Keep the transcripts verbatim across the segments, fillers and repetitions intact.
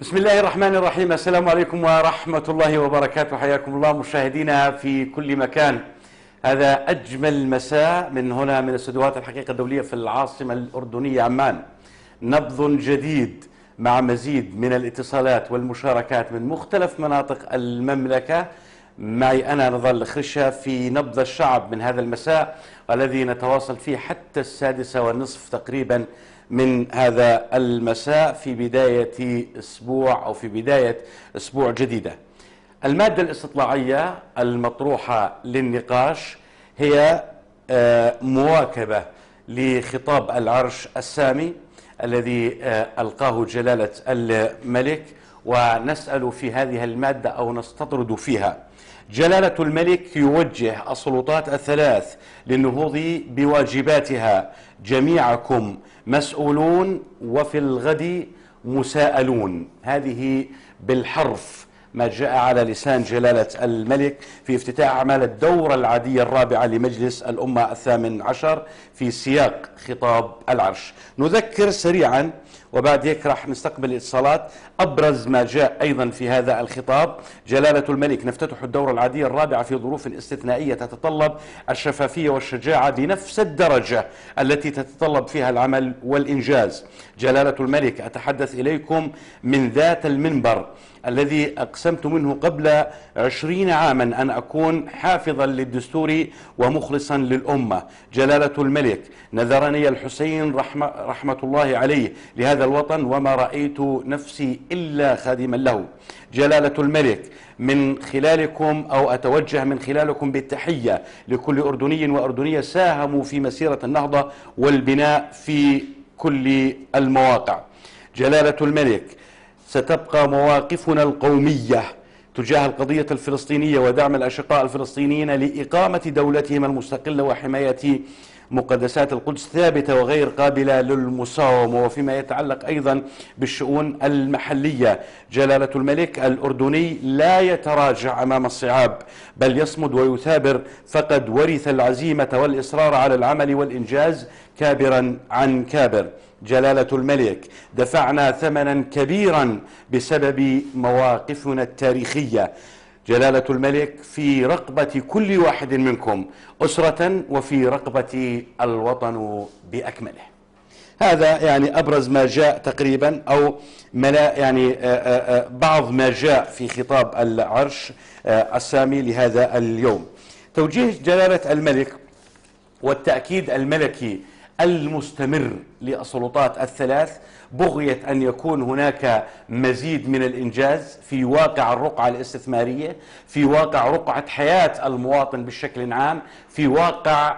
بسم الله الرحمن الرحيم. السلام عليكم ورحمة الله وبركاته. حياكم الله مشاهدينا في كل مكان. هذا أجمل مساء من هنا من استديوهات الحقيقة الدولية في العاصمة الأردنية عمان. نبض جديد مع مزيد من الاتصالات والمشاركات من مختلف مناطق المملكة. معي أنا نضال الخرشة في نبض الشعب من هذا المساء الذي نتواصل فيه حتى السادسة والنصف تقريبا من هذا المساء في بداية أسبوع أو في بداية أسبوع جديدة. المادة الاستطلاعية المطروحة للنقاش هي مواكبة لخطاب العرش السامي الذي ألقاه جلالة الملك، ونسأل في هذه المادة أو نستطرد فيها. جلالة الملك يوجه السلطات الثلاث للنهوض بواجباتها. جميعكم مسؤولون وفي الغد مساءلون. هذه بالحرف ما جاء على لسان جلالة الملك في افتتاح أعمال الدورة العادية الرابعة لمجلس الأمة الثامن عشر في سياق خطاب العرش. نذكر سريعا وبعد هيك راح نستقبل الاتصالات. أبرز ما جاء أيضا في هذا الخطاب: جلالة الملك: نفتتح الدورة العادية الرابعة في ظروف استثنائية تتطلب الشفافية والشجاعة بنفس الدرجة التي تتطلب فيها العمل والإنجاز. جلالة الملك: أتحدث إليكم من ذات المنبر الذي أقسمت منه قبل عشرين عاما أن أكون حافظا للدستور ومخلصا للأمة. جلالة الملك: نذرني الحسين رحمة, رحمة الله عليه لهذا الوطن وما رأيت نفسي إلا خادما له. جلالة الملك: من خلالكم أو أتوجه من خلالكم بالتحية لكل أردني وأردنية ساهموا في مسيرة النهضة والبناء في كل المواقع. جلالة الملك: ستبقى مواقفنا القومية تجاه القضية الفلسطينية ودعم الأشقاء الفلسطينيين لإقامة دولتهم المستقلة وحماية مقدسات القدس ثابتة وغير قابلة للمساومة. وفيما يتعلق أيضا بالشؤون المحلية: جلالة الملك: الأردني لا يتراجع أمام الصعاب بل يصمد ويثابر، فقد ورث العزيمة والإصرار على العمل والإنجاز كابرا عن كابر. جلالة الملك: دفعنا ثمنا كبيرا بسبب مواقفنا التاريخية. جلالة الملك: في رقبة كل واحد منكم أسرة وفي رقبة الوطن بأكمله. هذا يعني أبرز ما جاء تقريبا أو ملا يعني بعض ما جاء في خطاب العرش السامي لهذا اليوم. توجيه جلالة الملك والتأكيد الملكي المستمر للسلطات الثلاث بغية أن يكون هناك مزيد من الإنجاز في واقع الرقعة الاستثمارية، في واقع رقعة حياة المواطن بشكل عام، في واقع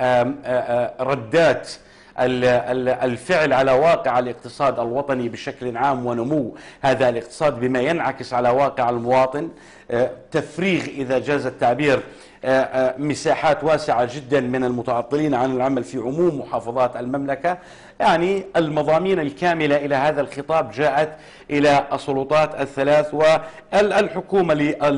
ردات الفعل على واقع الاقتصاد الوطني بشكل عام ونمو هذا الاقتصاد بما ينعكس على واقع المواطن. تفريغ إذا جاز التعبير مساحات واسعة جدا من المتعطلين عن العمل في عموم محافظات المملكة. يعني المضامين الكاملة إلى هذا الخطاب جاءت إلى السلطات الثلاث والحكومة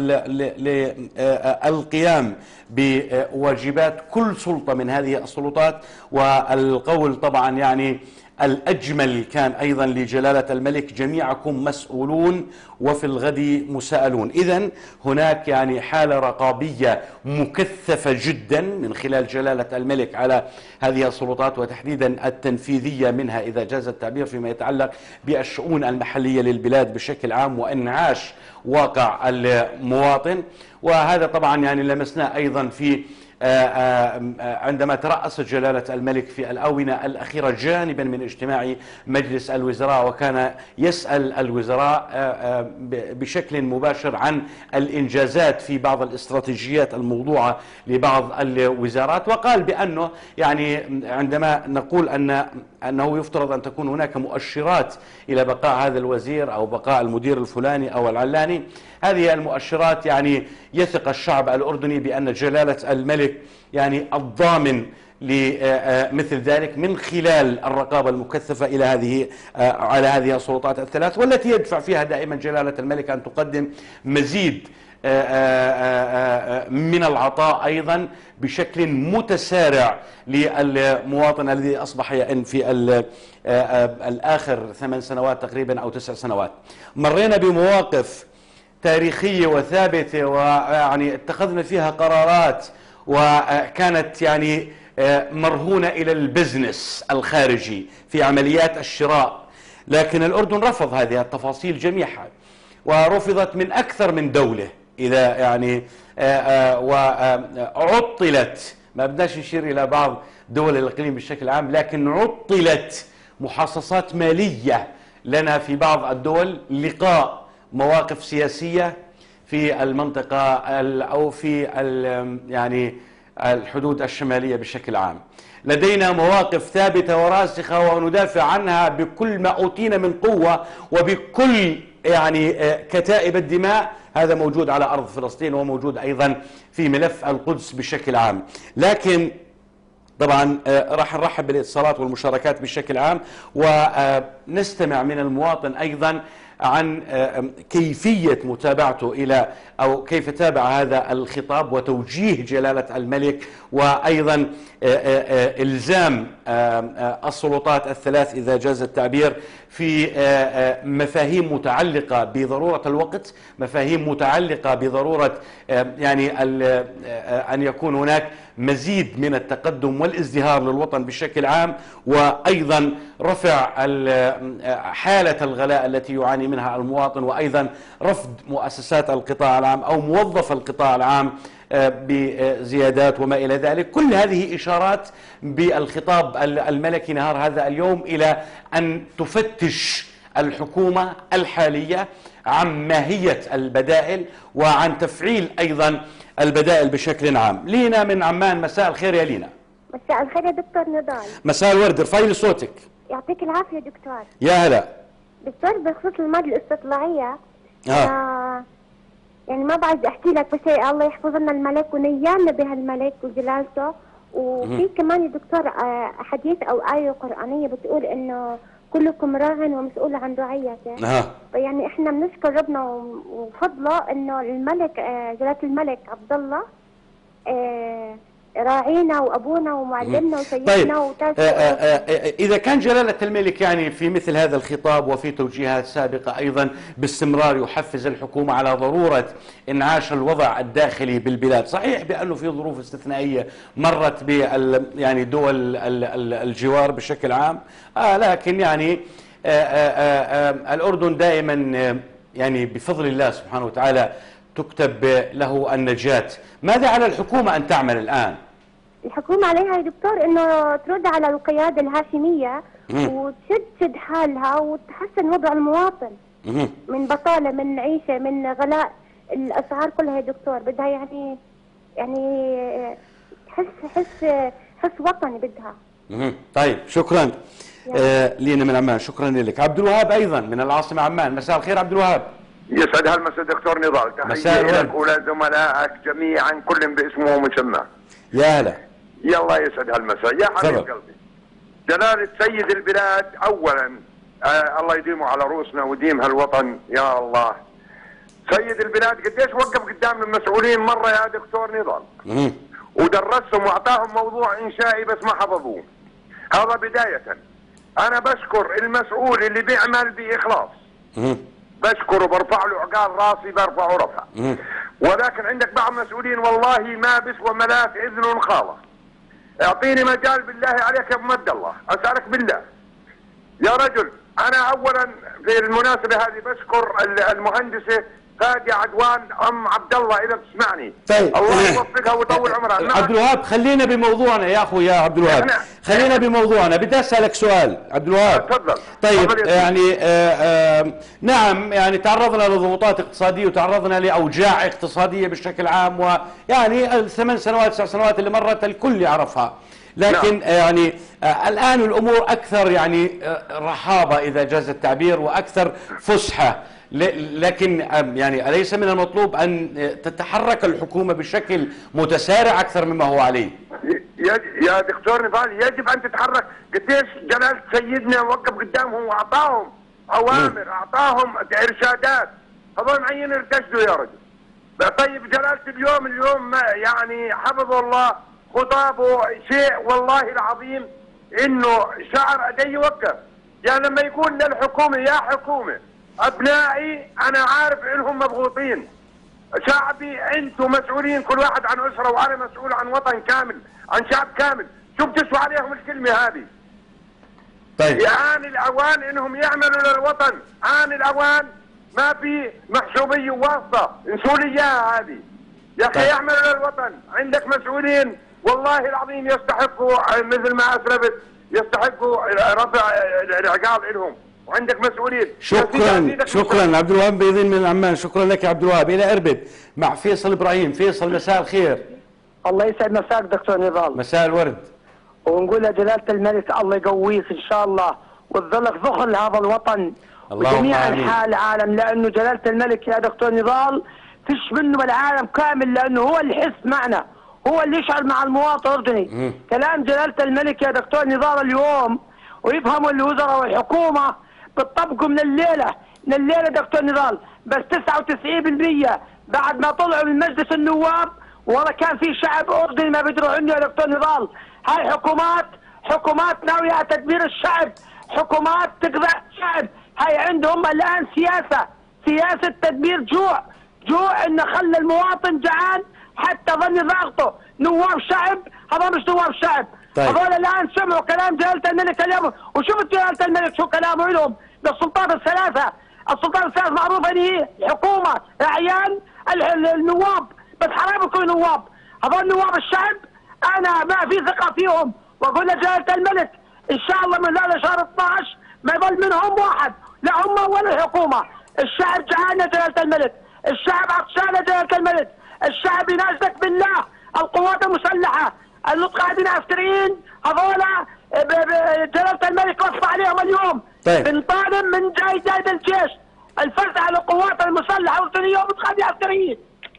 للقيام بواجبات كل سلطة من هذه السلطات. والقول طبعا يعني الأجمل كان أيضا لجلالة الملك: جميعكم مسؤولون وفي الغد مساءلون. إذن هناك يعني حالة رقابية مكثفة جدا من خلال جلالة الملك على هذه السلطات وتحديدا التنفيذية منها إذا جاز التعبير فيما يتعلق بالشؤون المحلية للبلاد بشكل عام وإنعاش واقع المواطن. وهذا طبعا يعني لمسناه أيضا في عندما ترأس جلالة الملك في الآونة الأخيرة جانبا من اجتماع مجلس الوزراء، وكان يسأل الوزراء بشكل مباشر عن الإنجازات في بعض الاستراتيجيات الموضوعة لبعض الوزارات. وقال بأنه يعني عندما نقول أن أنه يفترض أن تكون هناك مؤشرات إلى بقاء هذا الوزير أو بقاء المدير الفلاني أو العلاني، هذه المؤشرات يعني يثق الشعب الأردني بأن جلالة الملك يعني الضامن لمثل ذلك من خلال الرقابة المكثفة إلى هذه على هذه السلطات الثلاث، والتي يدفع فيها دائما جلالة الملك أن تقدم مزيد من العطاء أيضا بشكل متسارع للمواطن الذي أصبح يئن في الآخر ثمان سنوات تقريبا أو تسع سنوات. مرينا بمواقف تاريخية وثابتة، ويعني اتخذنا فيها قرارات وكانت يعني مرهونة إلى البزنس الخارجي في عمليات الشراء، لكن الأردن رفض هذه التفاصيل جميعها ورفضت من أكثر من دولة. إذا يعني وعطلت، ما بدناش نشير إلى بعض دول الإقليم بشكل عام، لكن عطلت محاصصات مالية لنا في بعض الدول لقاء مواقف سياسية في المنطقة أو في يعني الحدود الشمالية بشكل عام. لدينا مواقف ثابتة وراسخة وندافع عنها بكل ما أوتينا من قوة وبكل يعني كتائب الدماء. هذا موجود على أرض فلسطين وموجود أيضا في ملف القدس بشكل عام. لكن طبعا راح نرحب بالاتصالات والمشاركات بشكل عام، ونستمع من المواطن أيضا عن كيفية متابعته إلى أو كيف تابع هذا الخطاب وتوجيه جلالة الملك، وأيضا إلزام السلطات الثلاث إذا جاز التعبير في مفاهيم متعلقة بضرورة الوقت، مفاهيم متعلقة بضرورة يعني أن يكون هناك مزيد من التقدم والازدهار للوطن بشكل عام، وأيضا رفع حالة الغلاء التي يعاني منها المواطن، وأيضا رفض مؤسسات القطاع العام أو موظف القطاع العام بزيادات وما إلى ذلك. كل هذه إشارات بالخطاب الملكي نهار هذا اليوم إلى أن تفتش الحكومة الحالية عن ماهية البدائل وعن تفعيل أيضا البدائل بشكل عام. لينا من عمان، مساء الخير يا لينا. مساء الخير يا دكتور نضال. مساء الورد، ارفعي لي صوتك. يعطيك العافية دكتور. يا هلا دكتور. بخصوص المادة الاستطلاعية آه. آه يعني ما بعرف احكي لك، بس الله يحفظ لنا الملك ونيانا بهالملك وجلالته. وفي كمان يا دكتور آه حديث او آية قرآنية بتقول انه كلكم راع ومسؤول عن رعيته. آه. فيعني احنا بنشكر ربنا وفضله انه الملك آه جلالة الملك عبد الله آه راعينا وابونا ومعلمنا وسيدنا. طيب وتاج. آآ آآ اذا كان جلالة الملك يعني في مثل هذا الخطاب وفي توجيهات سابقة ايضا باستمرار يحفز الحكومة على ضرورة انعاش الوضع الداخلي بالبلاد، صحيح بانه في ظروف استثنائية مرت بال يعني دول الجوار بشكل عام، آه لكن يعني آآ آآ الاردن دائما يعني بفضل الله سبحانه وتعالى تكتب له النجاة. ماذا على الحكومة أن تعمل الآن؟ الحكومة عليها يا دكتور أنه ترد على القيادة الهاشمية وتشد شد حالها وتحسن وضع المواطن من بطالة، من عيشة، من غلاء الأسعار كلها يا دكتور. بدها يعني يعني حس حس حس وطني بدها. طيب شكرا آه لينا من عمان، شكرا لك. عبد الوهاب أيضا من العاصمة عمان، مساء الخير عبد الوهاب. يسعد هالمساء دكتور نضال، تحية لك ولزملائك جميعا كل باسمه ومسماه. يا هلا. يلا يسعد هالمساء يا حبيب قلبي. جلالة سيد البلاد اولا آه الله يديمه على رؤوسنا ويديم هالوطن يا الله. سيد البلاد قديش وقف قدام المسؤولين مره يا دكتور نضال ودرسهم واعطاهم موضوع انشائي بس ما حفظوه. هذا بداية. انا بشكر المسؤول اللي بيعمل باخلاص، بشكره برفع له عقال راسي برفعه رفع. ولكن عندك بعض المسؤولين والله ما بسوى ملاك اذن خالص. اعطيني مجال بالله عليك يا ابو مد الله، اسالك بالله يا رجل. انا اولا في المناسبه هذه بشكر المهندسه فادي عدوان ام عبد الله اذا بتسمعني. طيب الله يوفقها ويطول عمرها. عبد الوهاب خلينا بموضوعنا يا اخوي يا عبد الوهاب، خلينا بموضوعنا. بدي اسالك سؤال عبد الوهاب. تفضل. طيب يعني آآ آآ نعم يعني تعرضنا لضغوطات اقتصاديه وتعرضنا لاوجاع اقتصاديه بشكل عام، ويعني الثمان سنوات تسع سنوات اللي مرت الكل يعرفها، لكن نعم. يعني الان الامور اكثر يعني رحابه اذا جاز التعبير واكثر فسحه، لكن يعني أليس من المطلوب أن تتحرك الحكومة بشكل متسارع أكثر مما هو عليه؟ يا دكتور نضال يجب أن تتحرك. قديش جلالة سيدنا وقف قدامهم وأعطاهم أوامر، أعطاهم إرشادات، هذول معين ارتشدوا يا رجل. طيب جلالة اليوم اليوم يعني حفظه الله خطابه شيء والله العظيم انه شعر ادي يوقف. يعني لما يقول للحكومة يا حكومة ابنائي انا عارف انهم مضغوطين، شعبي انتم مسؤولين كل واحد عن اسرة وانا مسؤول عن وطن كامل عن شعب كامل، شو بتسوى عليهم الكلمة هذه؟ طيب آن الأوان إنهم يعملوا للوطن، آن الأوان ما في محسوبية واسطة، انسوا لي إياها هذه. يا أخي طيب. يعملوا للوطن، عندك مسؤولين والله العظيم يستحقوا مثل ما أسلفت يستحقوا رفع العقاب لهم، وعندك مسؤولين. شكرا شكرا عبد الوهاب بيضين من عمان، شكرا لك يا عبد الوهاب. إلى إربد مع فيصل إبراهيم. فيصل مساء الخير. الله يسعد مساك دكتور نضال. مساء الورد. ونقول لجلالة الملك الله يقويك ان شاء الله وتظلك ذخر لهذا الوطن وجميع انحاء العالم، لانه جلالة الملك يا دكتور نضال فيش منه بالعالم كامل، لانه هو اللي يحس معنا، هو اللي يشعر مع المواطن الاردني. كلام جلالة الملك يا دكتور نضال اليوم ويفهموا الوزراء والحكومه بتطبقوا من الليله من الليله دكتور نضال، بس تسعة وتسعين بالمئة بعد ما طلعوا من مجلس النواب والله كان في شعب اردني ما بيدروا عنه يا دكتور نضال. هاي حكومات حكومات ناويه على تدمير الشعب، حكومات تقضي الشعب. هاي عندهم الان سياسه سياسه تدمير، جوع جوع انه خلى المواطن جعان حتى ظن ضغطه. نواب شعب هذا مش نواب شعب. طيب. هذول الان سمعوا كلام جلاله الملك اليوم، وشوفت جلاله الملك شو كلامه لهم بالسلطات الثلاثه. السلطات الثلاثه معروفه ان هي الحكومه اعيان النواب، بس حرام يكونوا نواب. هذول نواب الشعب انا ما في ثقه فيهم، واقول لجلاله الملك ان شاء الله من هذا شهر اثنعش ما يظل منهم واحد، لا هم ولا الحكومه. الشعب جعان يا جلاله الملك، الشعب عطشان يا جلاله الملك، الشعب يناشدك بالله. القوات المسلحه اللي قاعدين عسكريين هذول جلاله الملك وصف عليهم اليوم. طيب. بنطالب من جاي جاي الجيش الفزع على القوات المسلحه واليوم قاعدين عسكريين.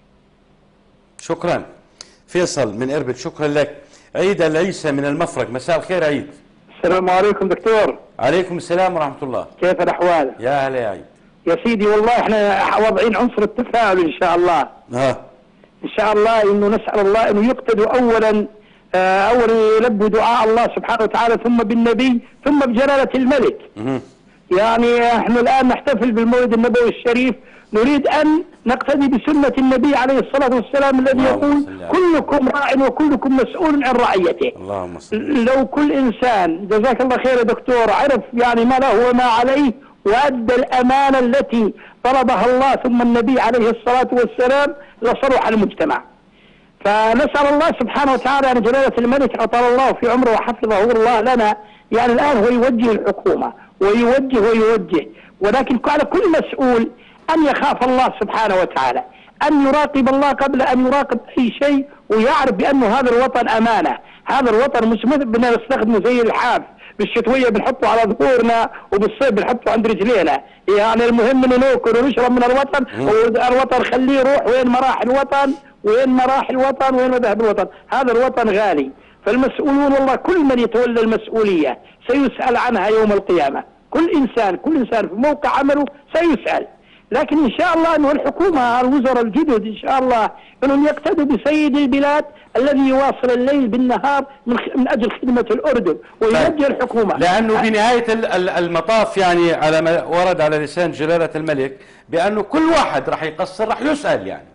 شكرا فيصل من إربد، شكرا لك. عيد العيسى من المفرق، مساء الخير عيد. السلام عليكم دكتور. عليكم السلام ورحمة الله. كيف الأحوال؟ يا هلا يا عيد. يا سيدي والله احنا واضعين عنصر التفاؤل إن شاء الله. ها. إن شاء الله إنه نسأل الله إنه يقتدوا أولا آه أولا يلبوا دعاء الله سبحانه وتعالى ثم بالنبي ثم بجلالة الملك. مه. يعني احنا الآن نحتفل بالمولد النبوي الشريف، نريد أن نقتدي بسنة النبي عليه الصلاة والسلام الذي يقول كلكم راع وكلكم مسؤول عن رعيته. اللهم صل. لو كل إنسان جزاك الله خير يا دكتور عرف يعني ما له وما عليه وأدى الأمانة التي طلبها الله ثم النبي عليه الصلاة والسلام لصلح المجتمع. فنسأل الله سبحانه وتعالى أن جلالة الملك أطال الله في عمره وحفظه الله لنا، يعني الآن هو يوجه الحكومة ويوجه ويوجه، ولكن على كل مسؤول أن يخاف الله سبحانه وتعالى، أن يراقب الله قبل أن يراقب أي شيء، ويعرف بأنه هذا الوطن أمانة. هذا الوطن مش مثل بدنا نستخدمه زي الحاف، بالشتوية بنحطه على ظهورنا وبالصيف بنحطه عند رجلينا. يعني المهم انه ناكل ونشرب من الوطن، والوطن خليه يروح وين ما راح الوطن، وين ما راح الوطن، وين ما ذهب الوطن. هذا الوطن غالي، فالمسؤولون والله كل من يتولى المسؤولية سيسأل عنها يوم القيامة. كل إنسان كل إنسان في موقع عمله سيسأل. لكن إن شاء الله أنه الحكومة الوزراء الجدد إن شاء الله أنهم يقتدوا بسيد البلاد الذي يواصل الليل بالنهار من, من أجل خدمة الأردن ويوجه الحكومة. لأنه بنهاية المطاف يعني على ما ورد على لسان جلالة الملك بأنه كل واحد راح يقصر راح يسأل يعني.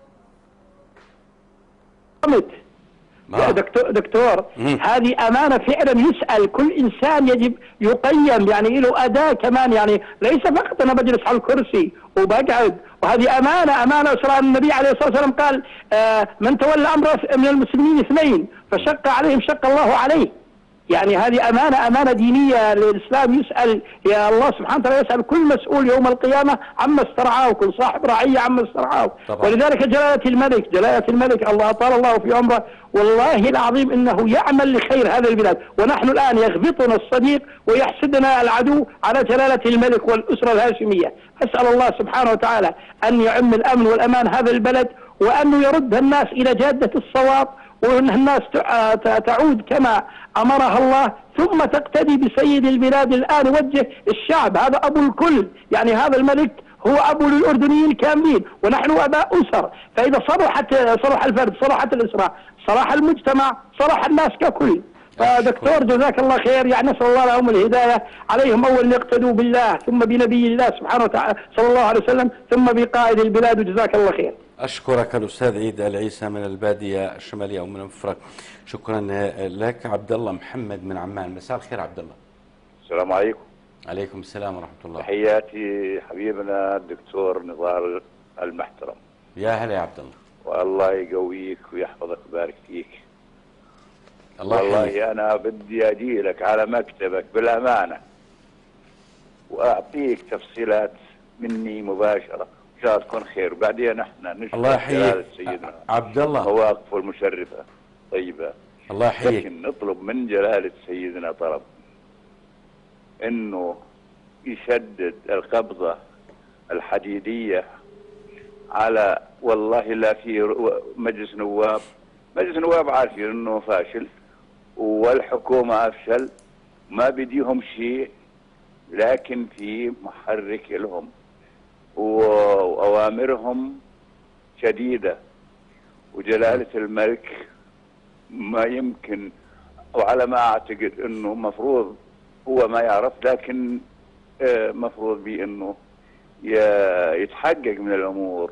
يا دكتور دكتور هذه أمانة فعلا يسأل كل إنسان، يجب يقيم يعني له أداة كمان، يعني ليس فقط أنا بجلس على الكرسي وبقعد، وهذه أمانة أمانة. أسرى النبي عليه الصلاة والسلام قال آه من تولى أمر من المسلمين اثنين فشق عليهم شق الله عليه. يعني هذه أمانة أمانة دينية للإسلام، يسأل يا الله سبحانه وتعالى يسأل كل مسؤول يوم القيامة عما استرعاه، كل صاحب رعية عما استرعاه. ولذلك جلالة الملك جلالة الملك الله أطال الله في عمره والله العظيم إنه يعمل لخير هذا البلاد، ونحن الآن يغبطنا الصديق ويحسدنا العدو على جلالة الملك والأسرة الهاشمية. أسأل الله سبحانه وتعالى أن يعم الأمن والأمان هذا البلد، وأنه يرد الناس إلى جادة الصواب، وأن الناس تعود كما أمرها الله، ثم تقتدي بسيد البلاد. الآن وجه الشعب، هذا أبو الكل، يعني هذا الملك هو أبو للأردنيين كاملين، ونحن أباء أسر، فإذا صلحت صلح الفرد صلحت الأسرة، صلح المجتمع، صلح الناس ككل. فدكتور جزاك الله خير، يعني نسأل الله لهم الهداية، عليهم أول يقتدوا بالله ثم بنبي الله سبحانه وتعالى صلى الله عليه وسلم ثم بقائد البلاد، وجزاك الله خير. أشكرك الأستاذ عيد العيسى من البادية الشمالية أو من المفرق، شكرا لك. عبد الله محمد من عمان، مساء الخير عبد الله. السلام عليكم. عليكم السلام ورحمة الله. تحياتي حبيبنا الدكتور نضال المحترم. يا هلا يا عبد الله. والله يقويك ويحفظك ويبارك فيك. الله والله يحييك. أنا بدي أجي لك على مكتبك بالأمانة وأعطيك تفصيلات مني مباشرة إن شاء الله تكون خير، وبعدين احنا نشكر الله يحييك سيدنا عبد الله، مواقفه المشرفة طيبة. الله يحييك. لكن نطلب من جلالة سيدنا طلب إنه يشدد القبضة الحديدية على، والله لا في مجلس نواب، مجلس نواب عارفين انه فاشل والحكومة افشل ما بديهم شيء، لكن في محرك لهم واوامرهم شديدة، وجلالة الملك ما يمكن، وعلى ما اعتقد انه مفروض هو ما يعرف، لكن مفروض به انه يتحقق من الامور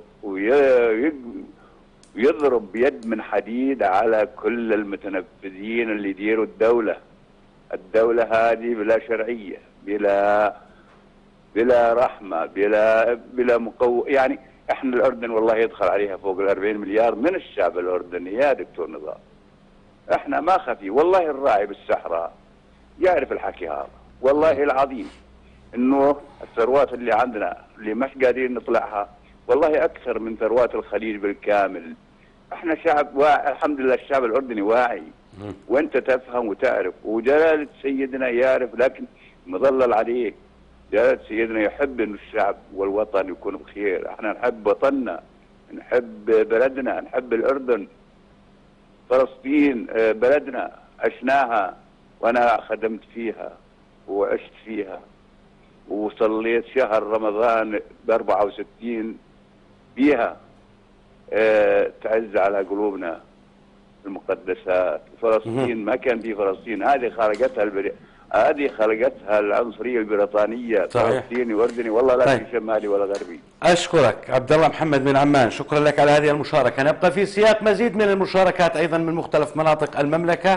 ويضرب بيد من حديد على كل المتنفذين اللي يديروا الدولة. الدولة هذه بلا شرعية، بلا بلا رحمة، بلا بلا مقو يعني احنا الاردن والله يدخل عليها فوق الأربعين مليار من الشعب الاردني يا دكتور نضال. احنا ما خفي، والله الراعي بالصحراء يعرف الحكي هذا، والله العظيم انه الثروات اللي عندنا اللي مش قادرين نطلعها والله اكثر من ثروات الخليج بالكامل. احنا شعب واعي الحمد لله، الشعب الاردني واعي وانت تفهم وتعرف، وجلالة سيدنا يعرف، لكن مظلل عليه. جلالة سيدنا يحب ان الشعب والوطن يكون بخير، احنا نحب وطننا، نحب بلدنا، نحب الاردن. فلسطين بلدنا عشناها، وانا خدمت فيها وعشت فيها وصليت شهر رمضان ب أربعة وستين فيها. أه تعز على قلوبنا المقدسات. فلسطين ما كان في فلسطين، هذه خلقتها البري... هذه خلقتها العنصريه البريطانيه. فلسطيني واردني والله لا في شمالي ولا غربي. اشكرك عبد الله محمد من عمان، شكرا لك على هذه المشاركه. نبقى في سياق مزيد من المشاركات ايضا من مختلف مناطق المملكه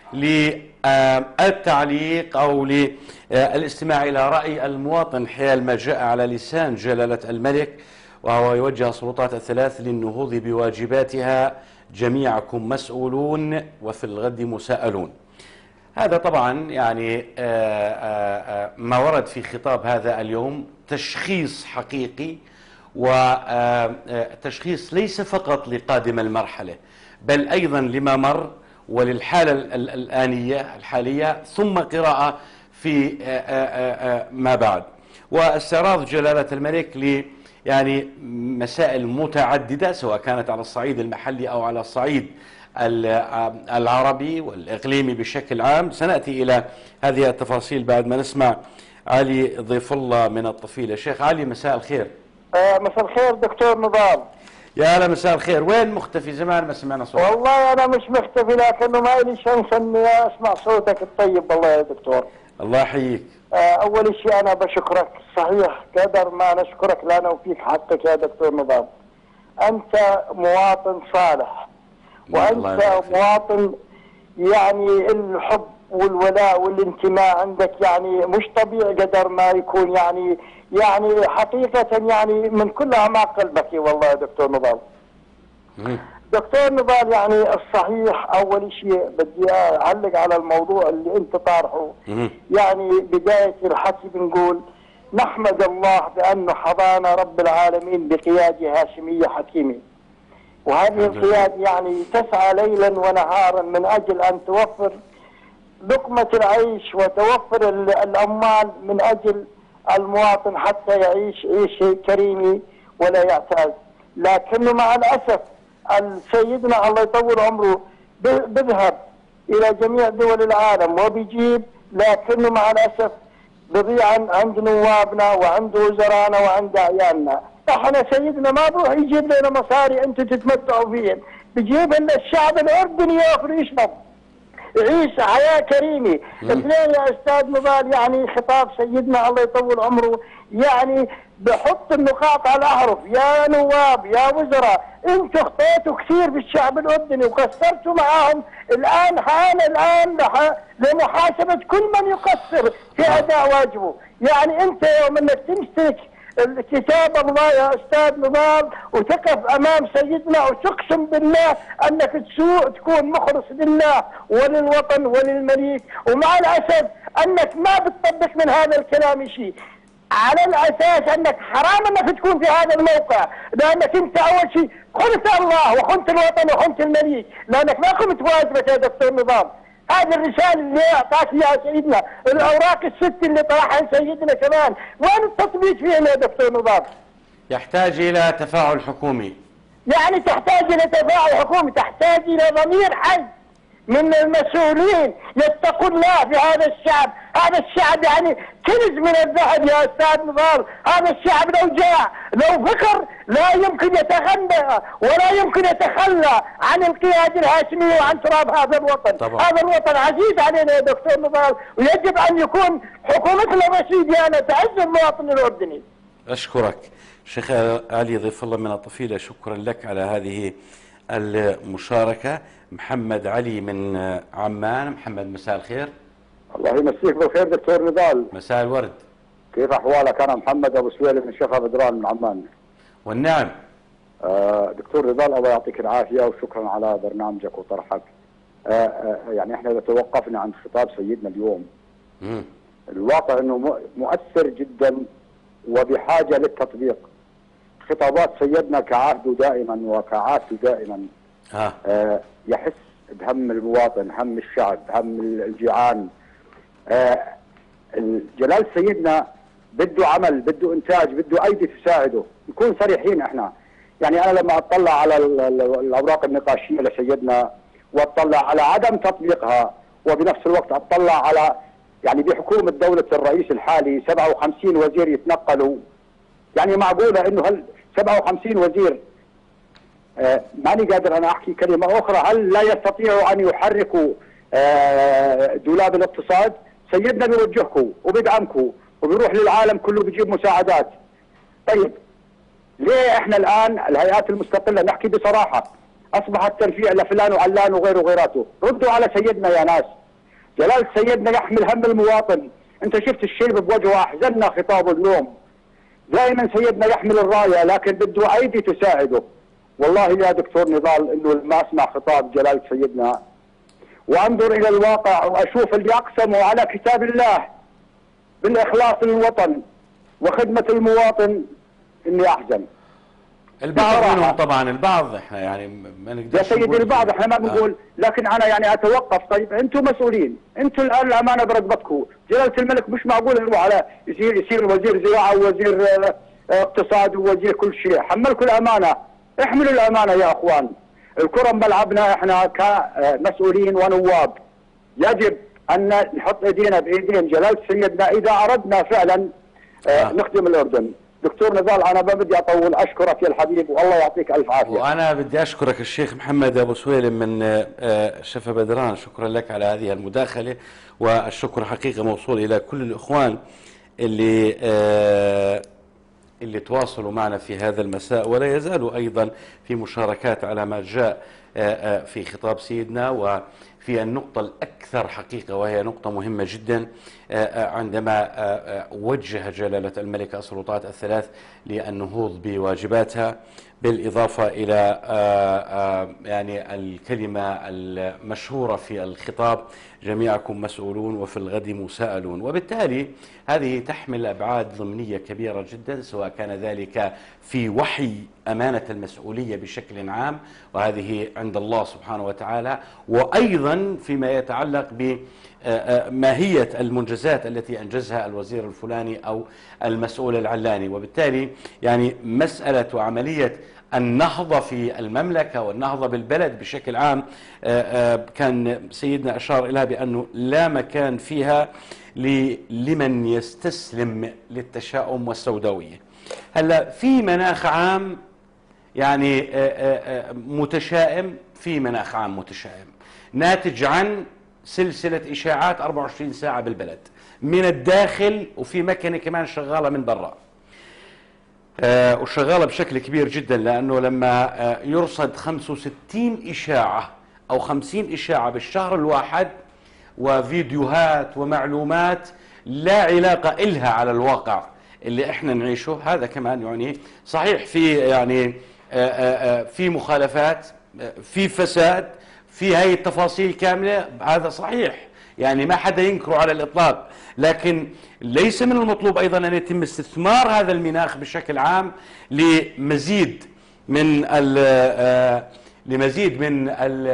للتعليق او للاستماع الى راي المواطن حيال ما جاء على لسان جلاله الملك، وهو يوجه السلطات الثلاث للنهوض بواجباتها. جميعكم مسؤولون وفي الغد مساءلون. هذا طبعا يعني ما ورد في خطاب هذا اليوم تشخيص حقيقي، وتشخيص ليس فقط لقادم المرحلة بل أيضا لما مر وللحالة الآنية الحالية، ثم قراءة في ما بعد، واستعراض جلالة الملك ل يعني مسائل متعددة سواء كانت على الصعيد المحلي أو على الصعيد العربي والإقليمي بشكل عام. سنأتي إلى هذه التفاصيل بعد ما نسمع علي ضيف الله من الطفيلة. شيخ علي مساء الخير. آه مساء الخير دكتور نضال. يا هلا مساء الخير، وين مختفي؟ زمان ما سمعنا صوتك. والله أنا مش مختفي، لكنه ما لي شمس إني أسمع صوتك الطيب والله يا دكتور. الله يحييك. آه أول شيء أنا بشكرك، صحيح قدر ما نشكرك لنا وفيك حقك يا دكتور نضال. أنت مواطن صالح، وأنت مواطن يعني الحب والولاء والانتماء عندك يعني مش طبيعي قدر ما يكون، يعني يعني حقيقة يعني من كل أعماق قلبك والله يا دكتور نضال. دكتور نضال يعني الصحيح أول شيء بدي أعلق على الموضوع اللي أنت طارحه. يعني بداية الحكي بنقول نحمد الله بأنه حظانا رب العالمين بقيادة هاشمية حكيمة، وهذه القيادة يعني تسعى ليلا ونهارا من أجل أن توفر لقمة العيش وتوفر الأموال من أجل المواطن حتى يعيش عيش كريمي ولا يعتاز. لكنه مع الأسف سيدنا الله يطول عمره بيذهب إلى جميع دول العالم وبيجيب، لكنه مع الأسف بضيع عند نوابنا وعند وزرانا وعند عيالنا. احنا سيدنا ما بروح يجيب لنا مصاري انتم تتمتعوا فيهم، بيجيب لنا الشعب الاردني ياكل ويشرب يعيش حياه كريمه. اثنين يا استاذ نضال، يعني خطاب سيدنا الله يطول عمره يعني بحط النقاط على الاحرف. يا نواب يا وزراء، انتم اخطيتوا كثير بالشعب الاردني وقصرتوا معاهم، الان حان الان لمحاسبه كل من يقصر في اداء واجبه. يعني انت يوم انك تمسك كتاب الله يا استاذ نضال وتقف امام سيدنا وتقسم بالله انك تسوء تكون مخلص لله وللوطن وللمليك، ومع الاسف انك ما بتطبق من هذا الكلام شيء، على الاساس انك حرام انك تكون في هذا الموقع، لانك انت اول شيء خنت الله وخنت الوطن وخنت المليك، لانك ما قمت بواجبك يا دكتور نضال. هذه الرساله اللي اعطاك اياها سيدنا، الاوراق الست اللي طرحها سيدنا كمان، وين التطبيق فيها يا دكتور نضال؟ يحتاج الى تفاعل حكومي. يعني تحتاج الى تفاعل حكومي، تحتاج الى ضمير حي من المسؤولين يتقوا الله في هذا الشعب. هذا الشعب يعني كنز من الذهب يا استاذ نضال. هذا الشعب لو جاع لو فكر لا يمكن يتغنى ولا يمكن يتخلى عن القيادة الهاشمية وعن تراب هذا الوطن. طبعا. هذا الوطن عزيز علينا يا دكتور نضال، ويجب ان يكون حكومتنا الرشيدة أنا تعز المواطن الاردني. اشكرك شيخ علي ضيف الله من الطفيلة، شكرا لك على هذه المشاركة. محمد علي من عمان. محمد مساء الخير. الله يمسيك بالخير دكتور نضال. مساء الورد. كيف احوالك؟ انا محمد ابو سويلم من شيخ بدران من عمان. والنعم. آه دكتور نضال الله يعطيك العافيه وشكرا على برنامجك وطرحك. آه آه يعني احنا اذا توقفنا عند خطاب سيدنا اليوم مم. الواقع انه مؤثر جدا وبحاجه للتطبيق. خطابات سيدنا كعهده دائما وكعادته دائما ها. آه يحس بهم المواطن، هم الشعب، هم الجيعان. آه جلال سيدنا بده عمل، بده انتاج، بده ايدي تساعده. نكون صريحين احنا، يعني انا لما اطلع على الاوراق النقاشيه لسيدنا واطلع على عدم تطبيقها، وبنفس الوقت اطلع على يعني بحكومه دوله الرئيس الحالي سبعة وخمسين وزير يتنقلوا، يعني معقوله انه هل سبعة وخمسين وزير آه ماني قادر انا احكي كلمه اخرى، هل لا يستطيعوا ان يحركوا آه دولاب الاقتصاد؟ سيدنا بيوجهكم وبيدعمكم وبيروح للعالم كله بيجيب مساعدات. طيب ليه احنا الان الهيئات المستقله نحكي بصراحه اصبح الترفيع لفلان وعلان وغيره وغيراته؟ ردوا على سيدنا يا ناس. جلال سيدنا يحمل هم المواطن. انت شفت الشيب بوجهه، احزننا خطابه اليوم. دائما سيدنا يحمل الرايه لكن بده ايدي تساعده. والله يا دكتور نضال انه لما اسمع خطاب جلال سيدنا وانظر الى الواقع واشوف اللي اقسموا على كتاب الله بالاخلاص للوطن وخدمه المواطن اني احزن. البعض منهم طبعا، البعض احنا يعني ما نقدرش يا سيدي البعض احنا ما بنقول آه. لكن انا يعني اتوقف. طيب انتم مسؤولين، انتم الان الامانه برقبتكم. جلاله الملك مش معقول يروح على يصير يصير وزير زراعه ووزير اقتصاد ووزير كل شيء. حملكم الامانه، احملوا الامانه يا اخوان. الكره ملعبنا احنا كمسؤولين ونواب، يجب ان نحط ايدينا بايدين جلاله سيدنا اذا اردنا فعلا آه. نخدم الاردن. دكتور نضال انا ما بدي اطول، اشكرك يا الحبيب والله يعطيك الف عافيه. وانا بدي اشكرك الشيخ محمد ابو سويلم من شفا بدران، شكرا لك على هذه المداخله، والشكر حقيقه موصول الى كل الاخوان اللي اللي تواصلوا معنا في هذا المساء ولا يزالوا ايضا في مشاركات على ما جاء في خطاب سيدنا وفي النقطة الأكثر حقيقة، وهي نقطة مهمة جدا عندما وجه جلالة الملكة السلطات الثلاث للنهوض بواجباتها، بالإضافة إلى يعني الكلمة المشهورة في الخطاب جميعكم مسؤولون وفي الغد مساءلون. وبالتالي هذه تحمل أبعاد ضمنية كبيرة جدا، سواء كان ذلك في وحي أمانة المسؤولية بشكل عام، وهذه عند الله سبحانه وتعالى، وأيضا أيضا فيما يتعلق بماهية المنجزات التي أنجزها الوزير الفلاني أو المسؤول العلاني. وبالتالي يعني مسألة وعملية النهضة في المملكة والنهضة بالبلد بشكل عام كان سيدنا أشار إليها بأنه لا مكان فيها لمن يستسلم للتشاؤم والسوداوية. هلا في مناخ عام يعني متشائم، في مناخ عام متشائم ناتج عن سلسلة إشاعات أربعة وعشرين ساعة بالبلد من الداخل، وفي مكنة كمان شغالة من برا آه وشغالة بشكل كبير جدا، لأنه لما آه يرصد خمسة وستين إشاعة أو خمسين إشاعة بالشهر الواحد وفيديوهات ومعلومات لا علاقة إلها على الواقع اللي احنا نعيشه، هذا كمان يعني صحيح في يعني آه آه في مخالفات، في فساد، في هاي التفاصيل كاملة، هذا صحيح يعني ما حدا ينكره على الإطلاق، لكن ليس من المطلوب أيضا أن يتم استثمار هذا المناخ بشكل عام لمزيد من ال لمزيد من ال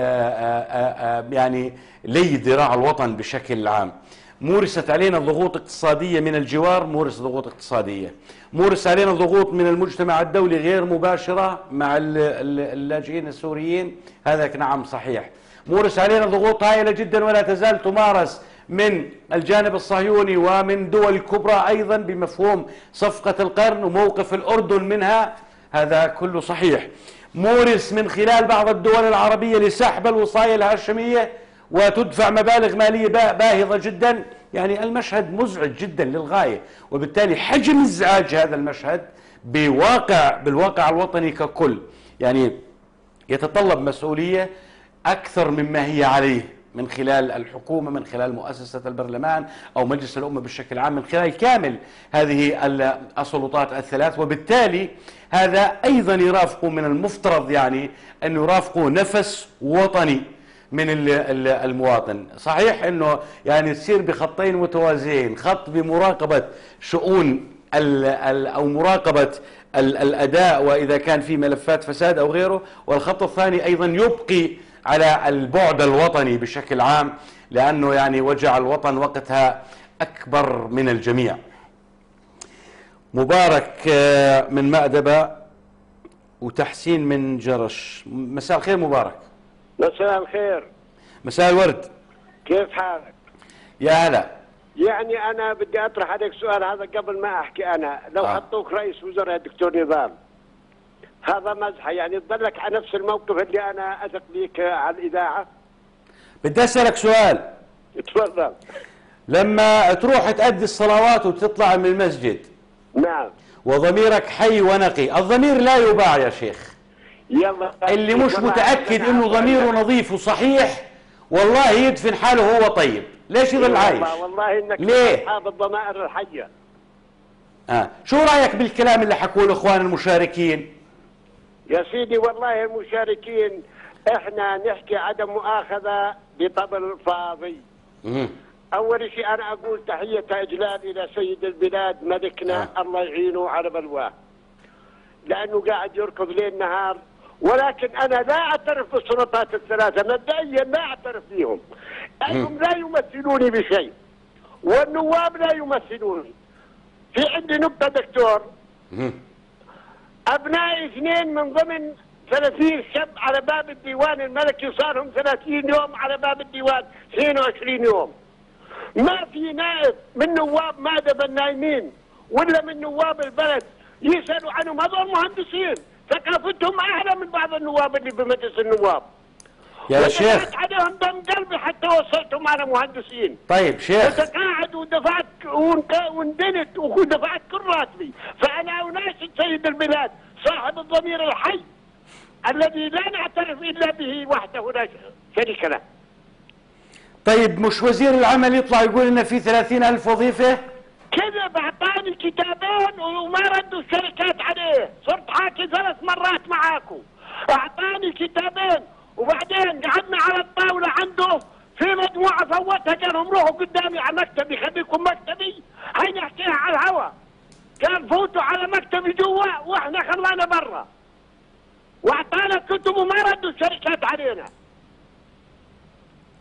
يعني لي ذراع الوطن بشكل عام. مورست علينا ضغوط اقتصادية من الجوار، مورس ضغوط اقتصادية، مورس علينا ضغوط من المجتمع الدولي غير مباشرة مع اللاجئين السوريين، هذا نعم صحيح. مورس علينا ضغوط هائلة جدا ولا تزال تمارس من الجانب الصهيوني ومن دول كبرى أيضا بمفهوم صفقة القرن وموقف الأردن منها، هذا كله صحيح. مورس من خلال بعض الدول العربية لسحب الوصاية الهاشمية وتدفع مبالغ مالية باهظة جدا، يعني المشهد مزعج جدا للغاية، وبالتالي حجم ازعاج هذا المشهد بواقع بالواقع الوطني ككل يعني يتطلب مسؤولية أكثر مما هي عليه من خلال الحكومة، من خلال مؤسسة البرلمان أو مجلس الأمة بشكل عام، من خلال كامل هذه السلطات الثلاث. وبالتالي هذا أيضا يرافقه من المفترض يعني أن يرافقه نفس وطني من المواطن. صحيح أنه يعني تصير بخطين متوازيين، خط بمراقبة شؤون أو مراقبة الأداء وإذا كان في ملفات فساد أو غيره، والخط الثاني أيضا يبقي على البعد الوطني بشكل عام، لأنه يعني وجع الوطن وقتها أكبر من الجميع. مبارك من مأدبة وتحسين من جرش، مساء الخير مبارك. مساء الخير. مساء الورد. كيف حالك؟ يا هلا. يعني أنا بدي أطرح عليك سؤال هذا قبل ما أحكي. أنا لو آه. حطوك رئيس وزراء دكتور نظام، هذا مزحة يعني تضلك على نفس الموقف اللي أنا أثق بيك على الإذاعة؟ بدي أسألك سؤال. تفضل. لما تروح تأدي الصلوات وتطلع من المسجد، نعم، وضميرك حي ونقي، الضمير لا يباع يا شيخ. يلا اللي مش متأكد إنه ضميره نظيف وصحيح والله يدفن حاله هو طيب، ليش يظل عايش؟ والله إنك ليه؟ أصحاب الضمائر الحية. آه. شو رأيك بالكلام اللي حكوه الإخوان المشاركين؟ يا سيدي والله المشاركين احنا نحكي عدم مؤاخذة بطبل فاضي. مم. اول شيء انا اقول تحية اجلال الى سيد البلاد ملكنا آه. الله يعينه على بلواه، لانه قاعد يركض ليل نهار، ولكن انا لا اعترف بالسلطات الثلاثة، مبدئيا لا اعترف فيهم، انهم لا يمثلوني بشيء والنواب لا يمثلوني. في عندي نقطة دكتور، مم. أبنائي اثنين من ضمن ثلاثين شاب على باب الديوان الملكي، صار لهم ثلاثين يوم على باب الديوان، اثنين وعشرين يوم. ما في نائب من نواب مادب النايمين ولا من نواب البلد يسألوا عنهم، هذول مهندسين ثقافتهم أعلى من بعض النواب اللي بمجلس النواب. يا شيخ عليهم دم قلبي حتى وصلتهم على مهندسين. طيب شيخ، انت قاعد ودفعت وندنت ودفعت كل راتبي، فانا اناشد سيد البلاد صاحب الضمير الحي الذي لا نعترف الا به وحده لا شريك له. طيب مش وزير العمل يطلع يقول ان في ثلاثين ألف وظيفة؟ كذب، اعطاني كتابين وما ردوا الشركات عليه، صرت حاكي ثلاث مرات معاكم. اعطاني كتابين وبعدين قعدنا على الطاولة عنده في مجموعة فوتها، قال لهم روحوا قدامي على مكتبي، خليكم مكتبي، هاي نحكيها على الهوا. قال فوتوا على مكتبي جوا واحنا خلانا برا. واعطانا كتب وما ردوا الشركات علينا.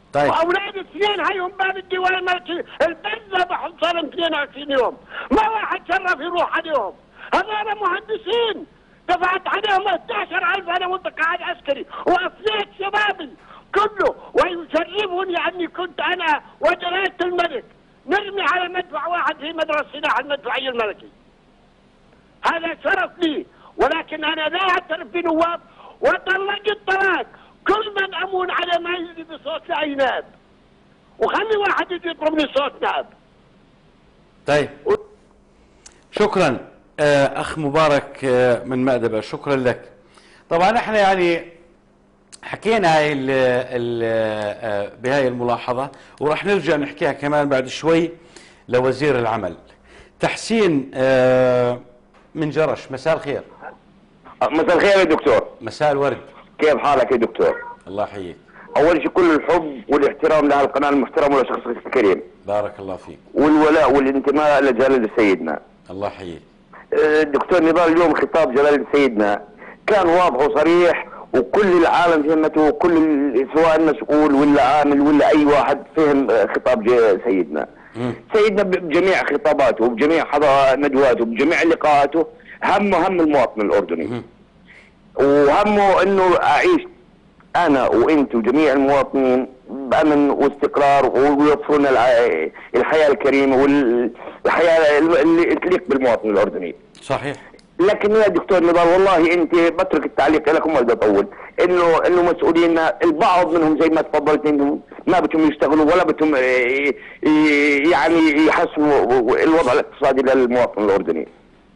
طيب. واولاد اثنين هيهم باب الديوان الملكي البيت ذبحوا صار اثنين وعشرين يوم، ما واحد شرف يروح عليهم. هذول مهندسين دفعت عليهم اثني عشر ألف انا وانت قاعد عسكري وافنيت شبابي كله، ويشرفوني اني كنت انا وجلاله الملك نرمي على مدفع واحد في مدرسه سلاح المدفعيه الملكي. هذا شرف لي، ولكن انا لا اعترف بنواب وطلقت طلاق كل من امون على ما يجي بصوت لاي نائب، وخلي واحد يجي يضربني صوت نائب. طيب شكرا اخ مبارك من مأدبة، شكرا لك. طبعا احنا يعني حكينا هاي ال ال بهاي الملاحظة، وراح نرجع نحكيها كمان بعد شوي لوزير العمل. تحسين من جرش، مساء الخير. مساء الخير يا دكتور. مساء الورد. كيف حالك يا دكتور؟ الله يحييك. اول شيء كل الحب والاحترام لهالقناه المحترمه ولشخصك الكريم. بارك الله فيك. والولاء والانتماء لجلاله سيدنا. الله يحييك. الدكتور نضال اليوم خطاب جلاله سيدنا كان واضح وصريح، وكل العالم فهمته، وكل سواء المسؤول ولا عامل ولا اي واحد فهم خطاب سيدنا. م. سيدنا بجميع خطاباته وبجميع ندواته وبجميع لقاءاته همه هم المواطن الاردني. م. وهمه انه اعيش انا وانت وجميع المواطنين بامن واستقرار، ويوفرون الحياه الكريمه والحياه اللي تليق بالمواطن الاردني. صحيح. لكن يا دكتور نضال والله انت بترك التعليق لكم ما بدي اطول، انه انه مسؤولينا البعض منهم زي ما تفضلت انهم ما بدهم يشتغلوا ولا بدهم يعني يحسنوا الوضع الاقتصادي للمواطن الاردني.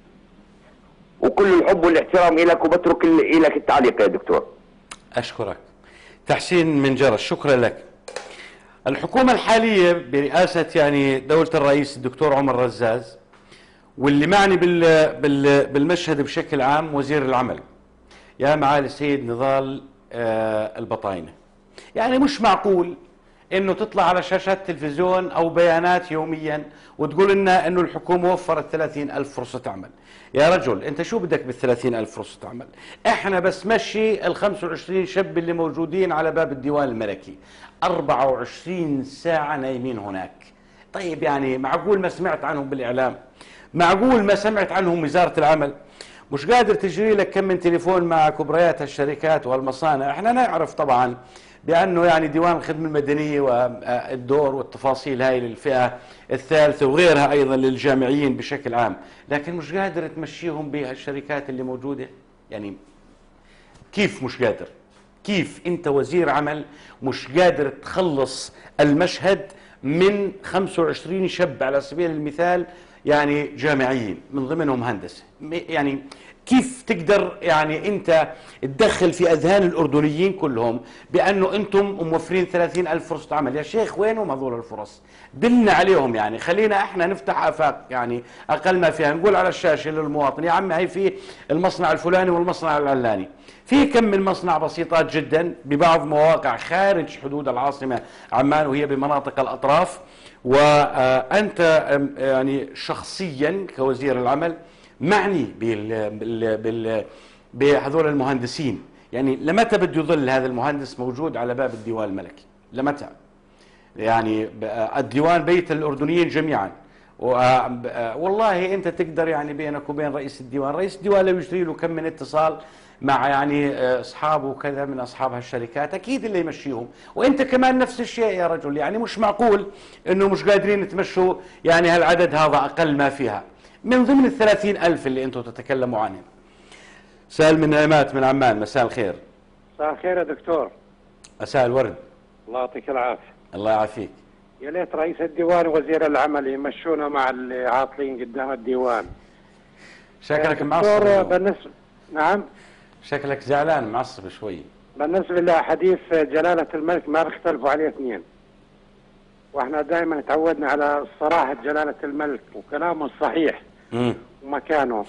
وكل الحب والاحترام لك، وبترك لك التعليق يا دكتور. أشكرك. تحسين من جرش، شكرا لك. الحكومة الحالية برئاسة يعني دولة الرئيس الدكتور عمر رزاز، واللي معني بال بال بالمشهد بشكل عام وزير العمل يا معالي السيد نضال آه البطاينة. يعني مش معقول انه تطلع على شاشات التلفزيون او بيانات يوميا وتقول لنا انه الحكومه وفرت ثلاثين ألف فرصه عمل. يا رجل انت شو بدك بال ثلاثين ألف فرصه عمل؟ احنا بس مشي ال خمسة وعشرين شاب اللي موجودين على باب الديوان الملكي أربعة وعشرين ساعه نايمين هناك. طيب يعني معقول ما سمعت عنهم بالاعلام؟ معقول ما سمعت عنهم وزاره العمل؟ مش قادر تجري لك كم من تليفون مع كبريات الشركات والمصانع. احنا نعرف طبعا بأنه يعني ديوان الخدمة المدنية والدور والتفاصيل هاي للفئة الثالثة وغيرها أيضا للجامعيين بشكل عام، لكن مش قادر تمشيهم بهالشركات اللي موجودة. يعني كيف مش قادر؟ كيف أنت وزير عمل مش قادر تخلص المشهد من خمسة وعشرين شاب على سبيل المثال يعني جامعيين من ضمنهم هندسة؟ يعني كيف تقدر يعني انت تدخل في اذهان الاردنيين كلهم بانه انتم موفرين ثلاثين ألف فرصه عمل؟ يا شيخ وينهم هذول الفرص؟ دلنا عليهم. يعني خلينا احنا نفتح افاق يعني اقل ما فيها، نقول على الشاشه للمواطن يا عم هي في المصنع الفلاني والمصنع العلاني، في كم من مصنع بسيطات جدا ببعض مواقع خارج حدود العاصمه عمان وهي بمناطق الاطراف، وانت يعني شخصيا كوزير العمل معني بال بال بال بهذول المهندسين. يعني لمتى بده يظل هذا المهندس موجود على باب الديوان الملكي؟ لمتى؟ يعني الديوان بيت الأردنيين جميعا. والله أنت تقدر يعني بينك وبين رئيس الديوان، رئيس الديوان لو يجري له كم من اتصال مع يعني أصحابه وكذا من أصحاب هالشركات أكيد اللي يمشيهم، وأنت كمان نفس الشيء يا رجل. يعني مش معقول إنه مش قادرين تمشوا يعني هالعدد هذا أقل ما فيها من ضمن الثلاثين ألف اللي أنتم تتكلموا عنهم. سال من نعمات من عمان، مساء الخير. مساء الخير يا دكتور. مساء الورد. الله يعطيك العافية. الله يعافيك. يا ليت رئيس الديوان ووزير العمل يمشونا مع اللي عاطلين قدام الديوان. شكلك معصب. بالنسبة نعم. شكلك زعلان معصب شوي. بالنسبة لحديث جلالة الملك ما بيختلفوا عليه اثنين. واحنا دائما تعودنا على صراحة جلالة الملك وكلامه الصحيح م. ومكانه،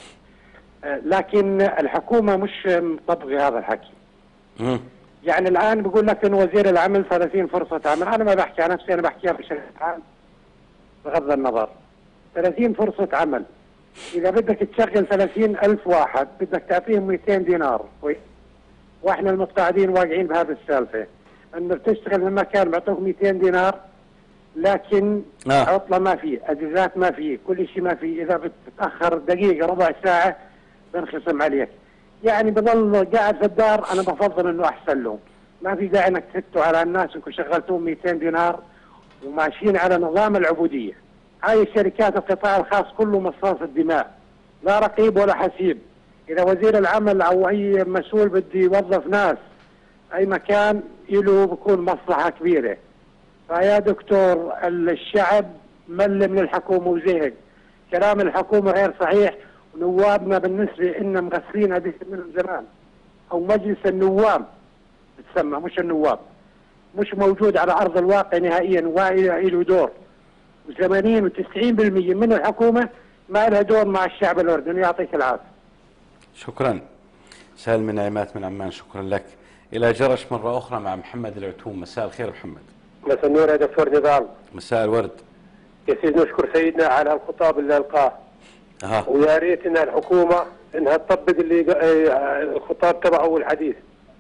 لكن الحكومة مش مطبقة هذا الحكي. م. يعني الآن بقول لك إنه وزير العمل ثلاثين فرصة عمل، أنا ما بحكي عن نفسي، أنا بحكيها بشكل عام بغض النظر. ثلاثين فرصة عمل، إذا بدك تشغل ثلاثين ألف واحد بدك تعطيهم مئتين دينار، واحنا المقتعدين واقعين بهذه السالفة. انه بتشتغل في مكان بيعطوك مئتين دينار، لكن آه. عطله ما في، اجازات ما في، كل شيء ما في، اذا بتتاخر دقيقه ربع ساعه بنخصم عليك. يعني بضل قاعد في الدار، انا بفضل انه احسن له، ما في داعي انك تفتوا على الناس انكم شغلتوهم مئتين دينار وماشيين على نظام العبوديه. هاي الشركات القطاع الخاص كله مصاص الدماء، لا رقيب ولا حسيب. اذا وزير العمل او اي مسؤول بده يوظف ناس اي مكان له بكون مصلحه كبيره. فيا دكتور الشعب مل من الحكومه وزهق، كلام الحكومه غير صحيح، ونوابنا بالنسبه لنا مغسلين هذه من زمان، او مجلس النواب بتسمى مش النواب، مش موجود على ارض الواقع نهائيا، ولا له دور. وثمانين وتسعين بالمئة من الحكومه ما لها دور مع الشعب الاردني. يعطيك العافيه. شكرا. سالم من نعيمات من عمان، شكرا لك. الى جرش مره اخرى مع محمد العتوم. مساء الخير محمد. مساء النور يا دكتور نضال. مساء الورد. يا سيدي نشكر سيدنا على الخطاب اللي القاه. أه. ويا ريت ان الحكومه انها تطبق اللي الخطاب تبعه والحديث.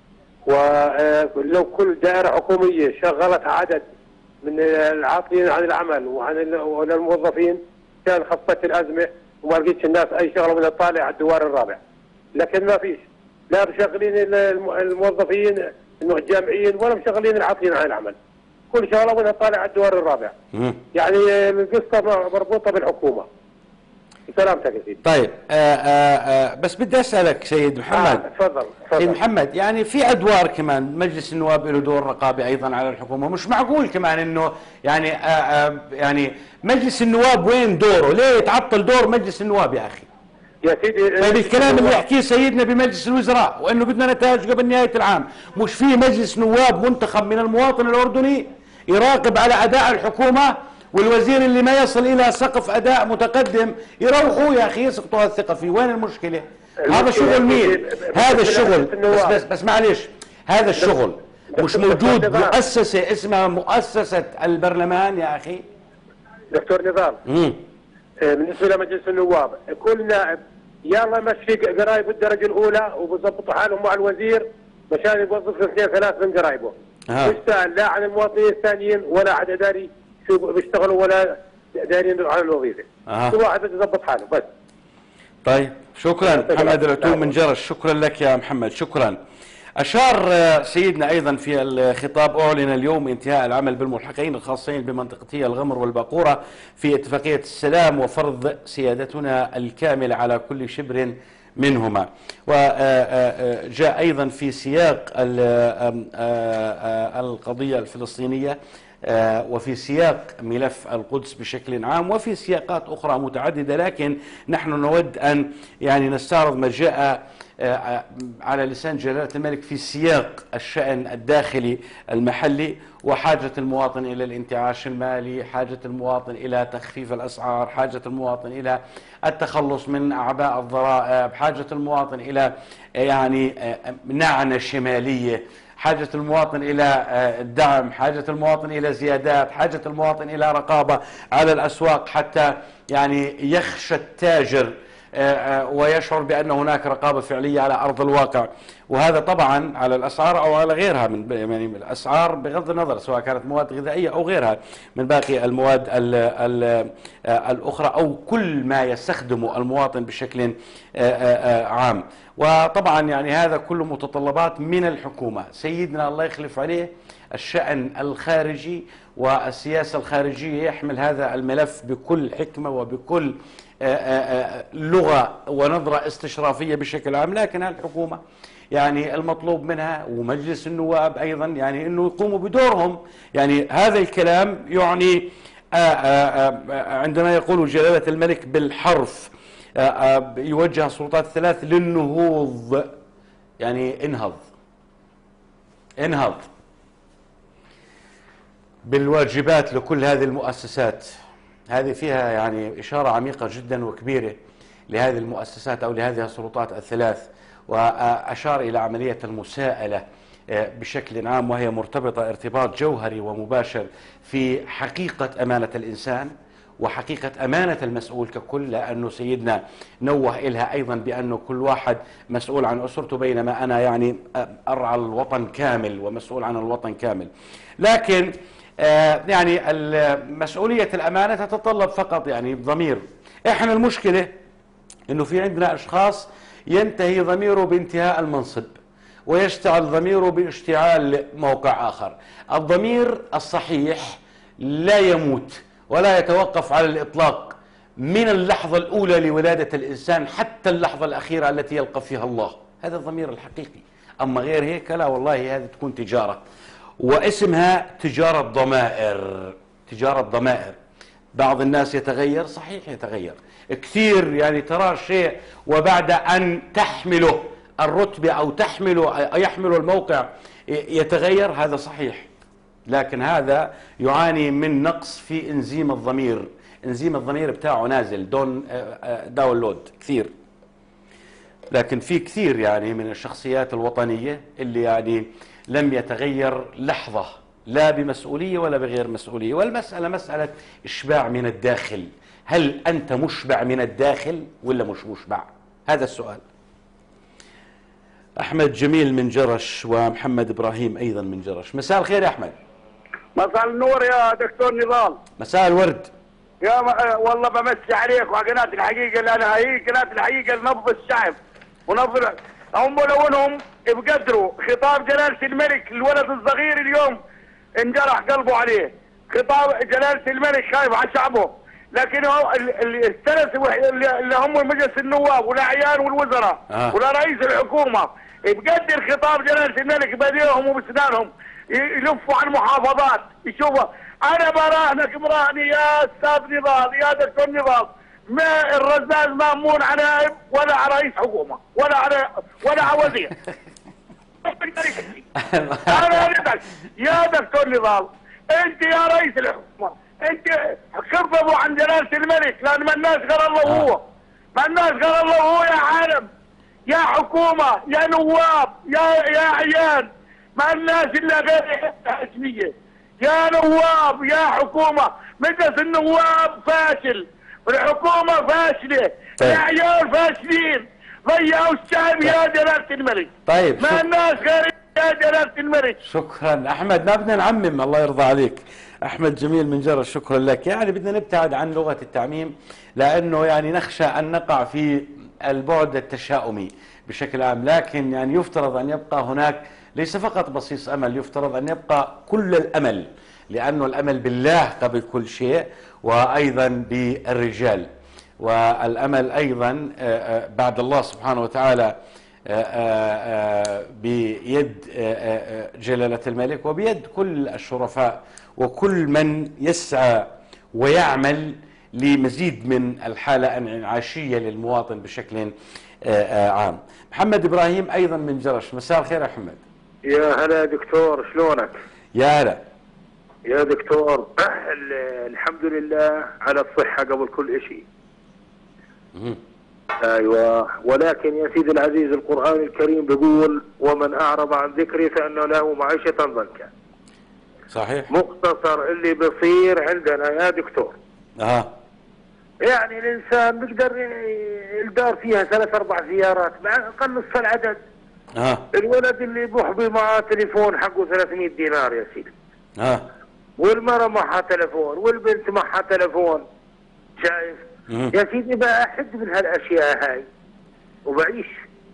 ولو كل دائره حكوميه شغلت عدد من العاطلين عن العمل وعن الموظفين كان خفت الازمه وما لقيتش الناس اي شغله من الطالع على الدوار الرابع. لكن ما فيش، لا مشغلين الموظفين الجامعيين ولا مشغلين العاطلين عن العمل. كل شغله من الطالع على الدوار الرابع. مم. يعني القصه مربوطه بالحكومه. سلامتك يا سيدي. طيب آآ آآ بس بدي اسالك سيد محمد. تفضل آه سيد محمد، يعني في ادوار كمان، مجلس النواب له دور رقابي ايضا على الحكومه، مش معقول كمان انه يعني آآ يعني مجلس النواب وين دوره؟ ليه يتعطل دور مجلس النواب يا اخي؟ يا سيدي طيب الكلام اللي يحكيه سيدنا بمجلس الوزراء وانه بدنا نتائج قبل نهايه العام، مش في مجلس نواب منتخب من المواطن الاردني يراقب على اداء الحكومه، والوزير اللي ما يصل الى سقف اداء متقدم يروحوا يا اخي يسقطوا الثقه فيه. وين المشكله؟ هذا شغل مين؟ هذا الشغل بس بس, بس معلش، هذا الشغل مش موجود مؤسسه اسمها مؤسسه البرلمان يا اخي. دكتور نضال، امم بالنسبه لمجلس النواب كل نائب يلا مشي قرايب الدرجه الاولى وبظبطوا حالهم مع الوزير مشان يوظف اثنين ثلاث من قرايبه. مش سائل لا عن المواطنين الثانيين ولا عن اداري شو بيشتغلوا ولا دارين على الوظيفه. أه. كل واحد يظبط حاله بس. طيب شكرا محمد العتوم من جرش، شكرا لك يا محمد، شكرا. أشار سيدنا أيضا في الخطاب أعلن اليوم انتهاء العمل بالملحقين الخاصين بمنطقتي الغمر والباقورة في اتفاقية السلام وفرض سيادتنا الكاملة على كل شبر منهما. وجاء أيضا في سياق القضية الفلسطينية وفي سياق ملف القدس بشكل عام وفي سياقات أخرى متعددة، لكن نحن نود أن يعني نستعرض ما جاء على لسان جلالة الملك في سياق الشأن الداخلي المحلي وحاجة المواطن إلى الانتعاش المالي، حاجة المواطن إلى تخفيف الأسعار، حاجة المواطن إلى التخلص من أعباء الضرائب، حاجة المواطن إلى يعني نعنة شمالية، حاجة المواطن إلى الدعم، حاجة المواطن إلى زيادات، حاجة المواطن إلى رقابة على الأسواق حتى يعني يخشى التاجر ويشعر بأن هناك رقابة فعلية على أرض الواقع. وهذا طبعا على الأسعار أو على غيرها من يعني الأسعار بغض النظر سواء كانت مواد غذائية أو غيرها من باقي المواد ال ال الأخرى أو كل ما يستخدمه المواطن بشكل عام. وطبعا يعني هذا كله متطلبات من الحكومة. سيدنا الله يخلف عليه الشأن الخارجي والسياسة الخارجية يحمل هذا الملف بكل حكمة وبكل لغة ونظرة استشرافية بشكل عام، لكن الحكومة يعني المطلوب منها ومجلس النواب أيضا يعني أنه يقوموا بدورهم. يعني هذا الكلام يعني عندما يقول جلالة الملك بالحرف يوجه السلطات الثلاث للنهوض، يعني انهض انهض بالواجبات لكل هذه المؤسسات. هذه فيها يعني إشارة عميقة جدا وكبيرة لهذه المؤسسات أو لهذه السلطات الثلاث، وأشار إلى عملية المساءلة بشكل عام وهي مرتبطة ارتباط جوهري ومباشر في حقيقة أمانة الإنسان وحقيقة أمانة المسؤول ككل، لأنه سيدنا نوه إلها أيضا بأنه كل واحد مسؤول عن أسرته، بينما أنا يعني أرعى الوطن كامل ومسؤول عن الوطن كامل. لكن يعني مسؤولية الأمانة تتطلب فقط يعني ضمير. إحنا المشكلة إنه في عندنا أشخاص ينتهي ضميره بانتهاء المنصب ويشتعل ضميره باشتعال موقع آخر. الضمير الصحيح لا يموت ولا يتوقف على الإطلاق من اللحظة الأولى لولادة الإنسان حتى اللحظة الأخيرة التي يلقى فيها الله. هذا الضمير الحقيقي. أما غير هيك لا والله هذه تكون تجارة، واسمها تجارة ضمائر. تجارة ضمائر. بعض الناس يتغير، صحيح يتغير كثير، يعني ترى شيء وبعد أن تحمله الرتبة أو تحمله أو يحمل الموقع يتغير، هذا صحيح. لكن هذا يعاني من نقص في انزيم الضمير. انزيم الضمير بتاعه نازل، دون داونلود كثير. لكن في كثير يعني من الشخصيات الوطنية اللي يعني لم يتغير لحظة، لا بمسؤولية ولا بغير مسؤولية. والمسألة مسألة إشباع من الداخل. هل أنت مشبع من الداخل ولا مش مشبع؟ هذا السؤال. أحمد جميل من جرش ومحمد إبراهيم أيضا من جرش. مساء الخير يا أحمد. مساء النور يا دكتور نضال. مساء الورد. يا م... والله بمسي عليك وقناة الحقيقة، لأن هي قناة الحقيقة لنبض الشعب ونبض هم لو انهم بقدروا خطاب جلالة الملك الولد الصغير اليوم انجرح قلبه عليه. خطاب جلالة الملك خايف على شعبه، لكن هو الثلاث اللي هم مجلس النواب والاعيان والوزراء آه. ولا رئيس الحكومه بقدر خطاب جلاله الملك بديهم وبسنانهم يلفوا على المحافظات يشوفوا. انا براهنك براهني يا استاذ نضال يا دكتور نضال، ما الرزاز مامون على نائب ولا على رئيس حكومه ولا على ولا على وزير. انا اريدك يا دكتور نضال، انت يا رئيس الحكومه انت خفضوا عن جلاله الملك، لان ما الناس غير الله وهو، ما الناس غير الله وهو يا عالم يا حكومه يا نواب يا يا عيان، ما الناس الا غير اسميه يا نواب يا حكومه. مجلس النواب فاشل، الحكومه فاشله، العيال فاشلين، ضيعوا الشعب يا جلاله الملك. طيب ما الناس غير يا جلاله الملك. شكرا احمد، ما بدنا نعمم الله يرضى عليك. احمد جميل من جرش شكرا لك. يعني بدنا نبتعد عن لغه التعميم، لانه يعني نخشى ان نقع في البعد التشاؤمي بشكل عام، لكن يعني يفترض ان يبقى هناك ليس فقط بصيص امل، يفترض ان يبقى كل الامل، لانه الامل بالله قبل كل شيء، وايضا بالرجال، والامل ايضا بعد الله سبحانه وتعالى بيد جلالة الملك وبيد كل الشرفاء وكل من يسعى ويعمل لمزيد من الحالة الانعاشية للمواطن بشكل عام. محمد إبراهيم أيضا من جرش. مساء الخير يا محمد. يا هلا يا دكتور، شلونك؟ يا هلا يا دكتور. الحمد لله على الصحة قبل كل شيء. ايوه، ولكن يا سيدي العزيز القرآن الكريم بيقول ومن اعرض عن ذكري فان له معيشة ضنكا. صحيح. مختصر اللي بيصير عندنا يا دكتور اه يعني الانسان بيقدر الدار فيها ثلاث اربع سيارات مع اقل نصف العدد. اه الولد اللي بيحبي معاه تليفون حقه ثلاثمئة دينار يا سيدي. اه والمرأة معها تليفون والبنت معها تليفون. شايف؟ مم. يا سيدي بقى احد من هالاشياء هاي وبعيش.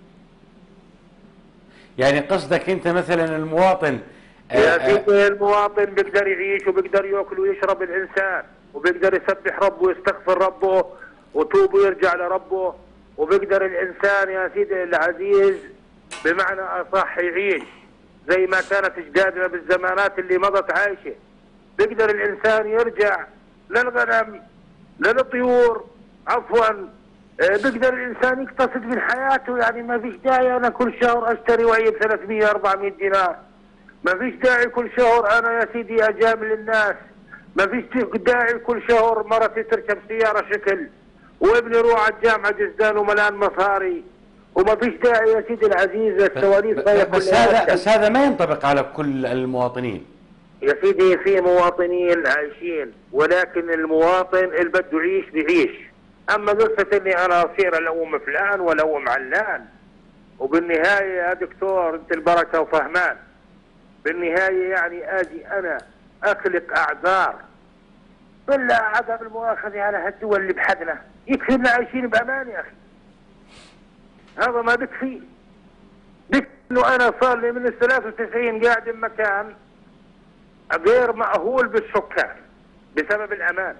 يعني قصدك انت مثلا المواطن يا سيدي المواطن بيقدر يعيش وبيقدر ياكل ويشرب الانسان، وبيقدر يسبح ربه ويستغفر ربه وتوب ويرجع لربه، وبيقدر الانسان يا سيدي العزيز بمعنى اصح يعيش زي ما كانت اجدادنا بالزمانات اللي مضت عايشه. بيقدر الانسان يرجع للغنم للطيور عفوا، بيقدر الانسان يقتصد من حياته. يعني ما فيش داعي انا كل شهر اشتري وعي ب ثلاثمئة أربعمئة دينار، ما فيش داعي كل شهر انا يا سيدي اجامل الناس، ما فيش داعي كل شهر مرتي تركب سياره شكل وابني يروح على الجامعه جزدان وملان مصاري، وما فيش داعي يا سيدي العزيز التواريخ. بس, بس هذا بس هذا ما ينطبق على كل المواطنين. يا سيدي في مواطنين عايشين، ولكن المواطن اللي بده يعيش بيعيش. اما قصه اني انا اصير الوم فلان والوم علان، وبالنهايه يا دكتور انت البركه وفهمان، بالنهايه يعني اجي انا اخلق اعذار. بالله عدم المؤاخذه على هالدول اللي بحدنا، يكفي لنا عايشين بامان يا اخي. هذا ما بكفي. بكفي انه انا صار لي من ال ثلاثة وتسعين قاعد بمكان غير مأهول بالسكان بسبب الامان.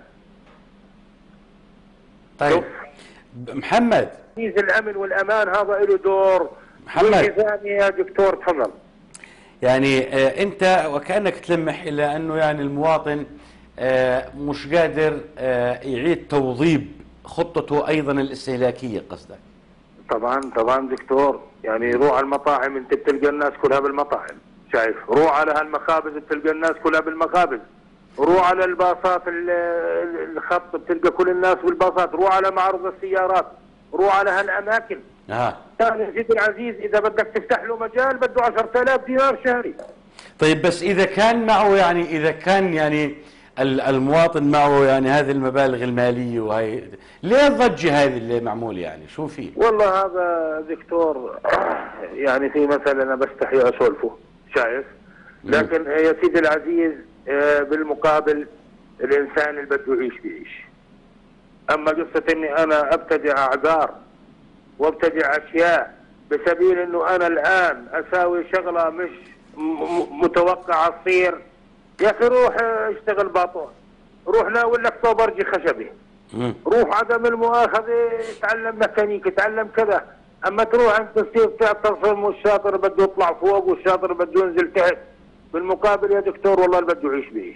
طيب محمد، الامن والامان هذا له دور. محمد يا دكتور تفضل. يعني آه انت وكانك تلمح الى انه يعني المواطن آه مش قادر آه يعيد توظيف خطته ايضا الاستهلاكيه قصدك. طبعا طبعا دكتور، يعني روح على المطاعم انت بتلقى الناس كلها بالمطاعم، شايف؟ روح على هالمخابز بتلقى الناس كلها بالمخابز. روح على الباصات الخط بتلقى كل الناس بالباصات. روح على معرض السيارات، روح على هالاماكن. اه كان يا سيدي العزيز اذا بدك تفتح له مجال بده عشرة آلاف دينار شهري. طيب بس اذا كان معه يعني اذا كان يعني المواطن معه يعني هذه المبالغ الماليه وهي، ليه الضجه هذه اللي معموله يعني؟ شو في؟ والله هذا دكتور يعني في مثل انا بستحي اسولفه، شايف؟ لكن يا سيدي العزيز بالمقابل الانسان اللي بده يعيش بيعيش. اما قصه اني انا ابتدع اعذار وابتدع اشياء بسبيل انه انا الان اساوي شغله مش متوقعه تصير، يا اخي روح اشتغل باطون، روح ناول لك صوبرجي خشبي، روح عدم المؤاخذه تعلم ميكانيكي، تعلم كذا. اما تروح انت تصير تعتصم والشاطر بده يطلع فوق والشاطر بده ينزل تحت. بالمقابل يا دكتور والله اللي بده يعيش بيعيش.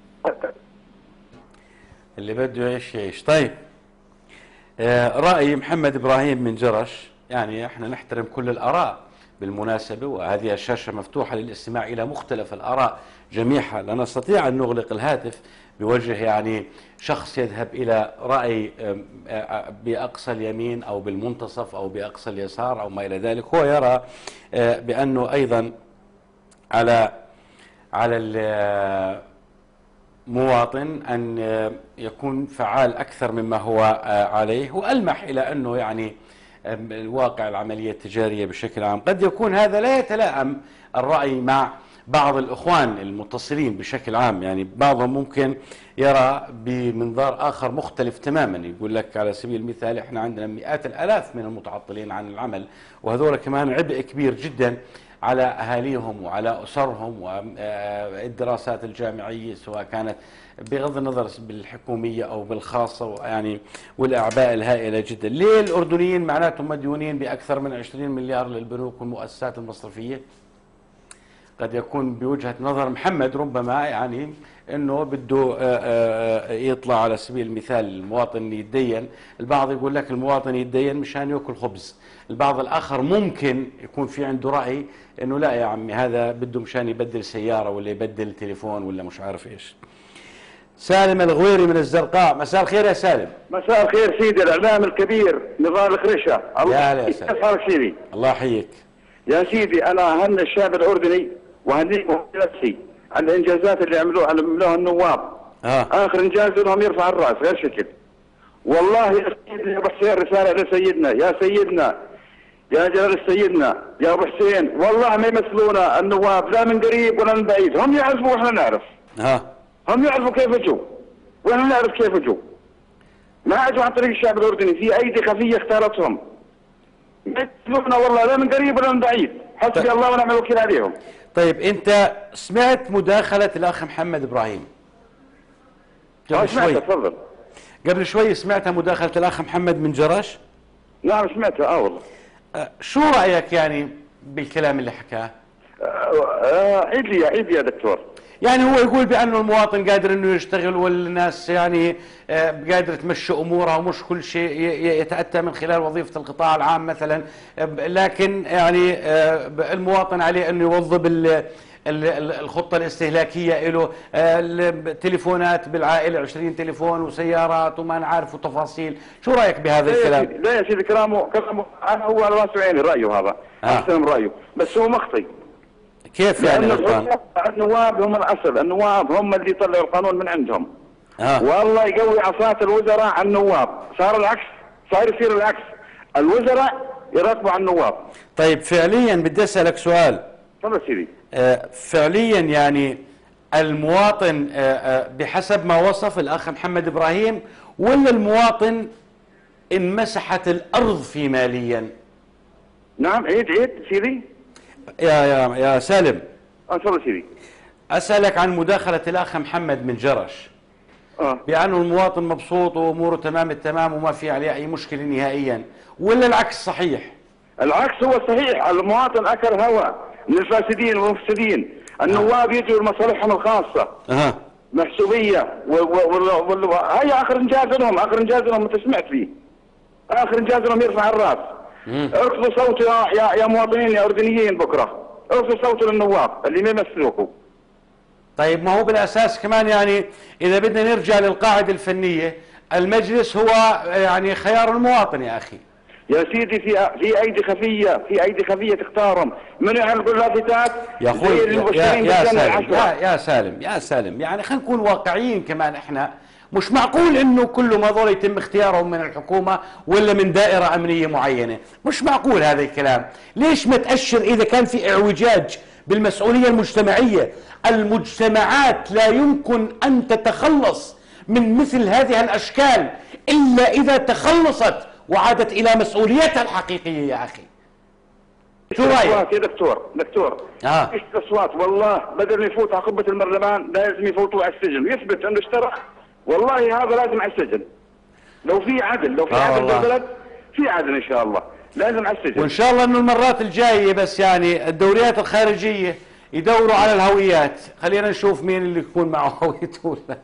اللي بده يعيش يعيش. طيب آه رأي محمد إبراهيم من جرش، يعني احنا نحترم كل الآراء بالمناسبة، وهذه الشاشة مفتوحة للاستماع إلى مختلف الآراء جميعها. لا نستطيع أن نغلق الهاتف بوجه يعني شخص يذهب إلى رأي بأقصى اليمين أو بالمنتصف أو بأقصى اليسار أو ما إلى ذلك. هو يرى بأنه أيضا على على المواطن أن يكون فعال أكثر مما هو عليه، وألمح إلى أنه يعني الواقع العملية التجارية بشكل عام قد يكون هذا لا يتلائم الرأي مع بعض الأخوان المتصلين بشكل عام. يعني بعضهم ممكن يرى بمنظار آخر مختلف تماما، يقول لك على سبيل المثال احنا عندنا مئات الآلاف من المتعطلين عن العمل، وهذول كمان عبء كبير جدا على أهاليهم وعلى أسرهم والدراسات الجامعية سواء كانت بغض النظر بالحكومية أو بالخاصة، يعني والأعباء الهائلة جدا. ليه الأردنيين معناتهم مديونين بأكثر من عشرين مليار للبنوك والمؤسسات المصرفية؟ قد يكون بوجهة نظر محمد ربما يعني انه بده يطلع على سبيل المثال المواطن يتدين. البعض يقول لك المواطن يتدين مشان ياكل خبز، البعض الاخر ممكن يكون في عنده راي انه لا يا عمي هذا بده مشان يبدل سياره ولا يبدل تليفون ولا مش عارف ايش. سالم الغويري من الزرقاء، مساء الخير يا سالم. مساء الخير سيدي الاعلام الكبير نضال الخريشه. يا هلا يا سالم. الله يحييك يا سيدي. انا اهني الشعب الاردني وهنيكم نفسي على الانجازات اللي عملوها عملوها النواب. آه. اخر انجاز لهم يرفع الراس غير شكل. والله يا سيدي يا ابو حسين رساله لسيدنا، يا سيدنا يا جلال سيدنا يا ابو حسين، والله ما يمثلونا النواب لا من قريب ولا من بعيد، هم يعرفوا واحنا نعرف. اه هم يعرفوا كيف جو واحنا نعرف كيف جو. ما اجوا عن طريق الشعب الاردني، في ايدي خفيه اختارتهم. ما يمثلونا والله لا من قريب ولا من بعيد، حسبي طيب. الله ونعم الوكيل عليهم. طيب انت سمعت مداخلة الاخ محمد ابراهيم قبل شوي؟ تفضل. قبل شوي سمعتها مداخلة الاخ محمد من جرش؟ نعم سمعتها. اه والله. أه شو رأيك يعني بالكلام اللي حكاه؟ أه عيد لي عيد لي يا دكتور. يعني هو يقول بأنه المواطن قادر انه يشتغل والناس يعني قادرة تمشي امورها ومش كل شيء يتأتى من خلال وظيفة القطاع العام مثلا، لكن يعني المواطن عليه انه يوظف الخطة الاستهلاكية له، التليفونات بالعائلة عشرين تليفون وسيارات وما نعرف تفاصيل. شو رأيك بهذا لا الكلام؟ يا سيدي لا يا سيدي كلامه كلامه انا هو على راسي وعيني رأيه هذا، احترم آه. رأيه، بس هو مخطي. كيف يعني غلطان؟ النواب هم الاصل، النواب هم اللي يطلعوا القانون من عندهم. آه. والله يقوي عصاة الوزراء على النواب، صار العكس، صار يصير العكس، الوزراء يراقبوا على النواب. طيب فعليا بدي اسالك سؤال. تفضل سيدي. آه فعليا يعني المواطن آه آه بحسب ما وصف الاخ محمد ابراهيم، ولا المواطن انمسحت الارض في ماليا؟ نعم عيد عيد سيدي. يا يا يا سالم. اه تفضل سيدي. اسالك عن مداخله الاخ محمد من جرش. اه بانه المواطن مبسوط واموره تمام التمام وما في عليه اي مشكله نهائيا، ولا العكس صحيح؟ العكس هو صحيح، المواطن اكل هوى من الفاسدين والمفسدين، النواب يجوا لمصالحهم الخاصه. اها محسوبيه هي اخر انجاز لهم، اخر انجاز لهم انت سمعت فيه. اخر انجاز لهم يرفع الراس. ارفضوا صوته يا يا, يا مواطنين يا اردنيين بكره، ارفضوا صوته للنواب اللي ما يمثلوكم. طيب ما هو بالاساس كمان يعني اذا بدنا نرجع للقاعده الفنيه، المجلس هو يعني خيار المواطن يا اخي. يا سيدي في في ايدي خفيه، في ايدي خفيه تختارهم، من يعلقوا اللافتات يا اخوي يا, يا سالم يا, يا سالم يا سالم يعني خلينا نكون واقعيين كمان احنا. مش معقول انه كل ما ظل يتم اختيارهم من الحكومه ولا من دائره امنيه معينه، مش معقول هذا الكلام. ليش ما تاشر اذا كان في اعوجاج بالمسؤوليه المجتمعيه؟ المجتمعات لا يمكن ان تتخلص من مثل هذه الاشكال الا اذا تخلصت وعادت الى مسؤوليتها الحقيقيه يا اخي. شو رايك يا دكتور؟ دكتور اه ايش اصوات والله، بدل ما يفوت على قبه المرلمان لازم يفوتوا على السجن ويثبت انه اشترى، والله هذا لازم على السجن. لو في عدل، لو في آه عدل والله. بالبلد في عدل ان شاء الله، لازم على السجن. وان شاء الله انه المرات الجايه بس يعني الدوريات الخارجيه يدوروا على الهويات، خلينا نشوف مين اللي يكون معه هويته ولا.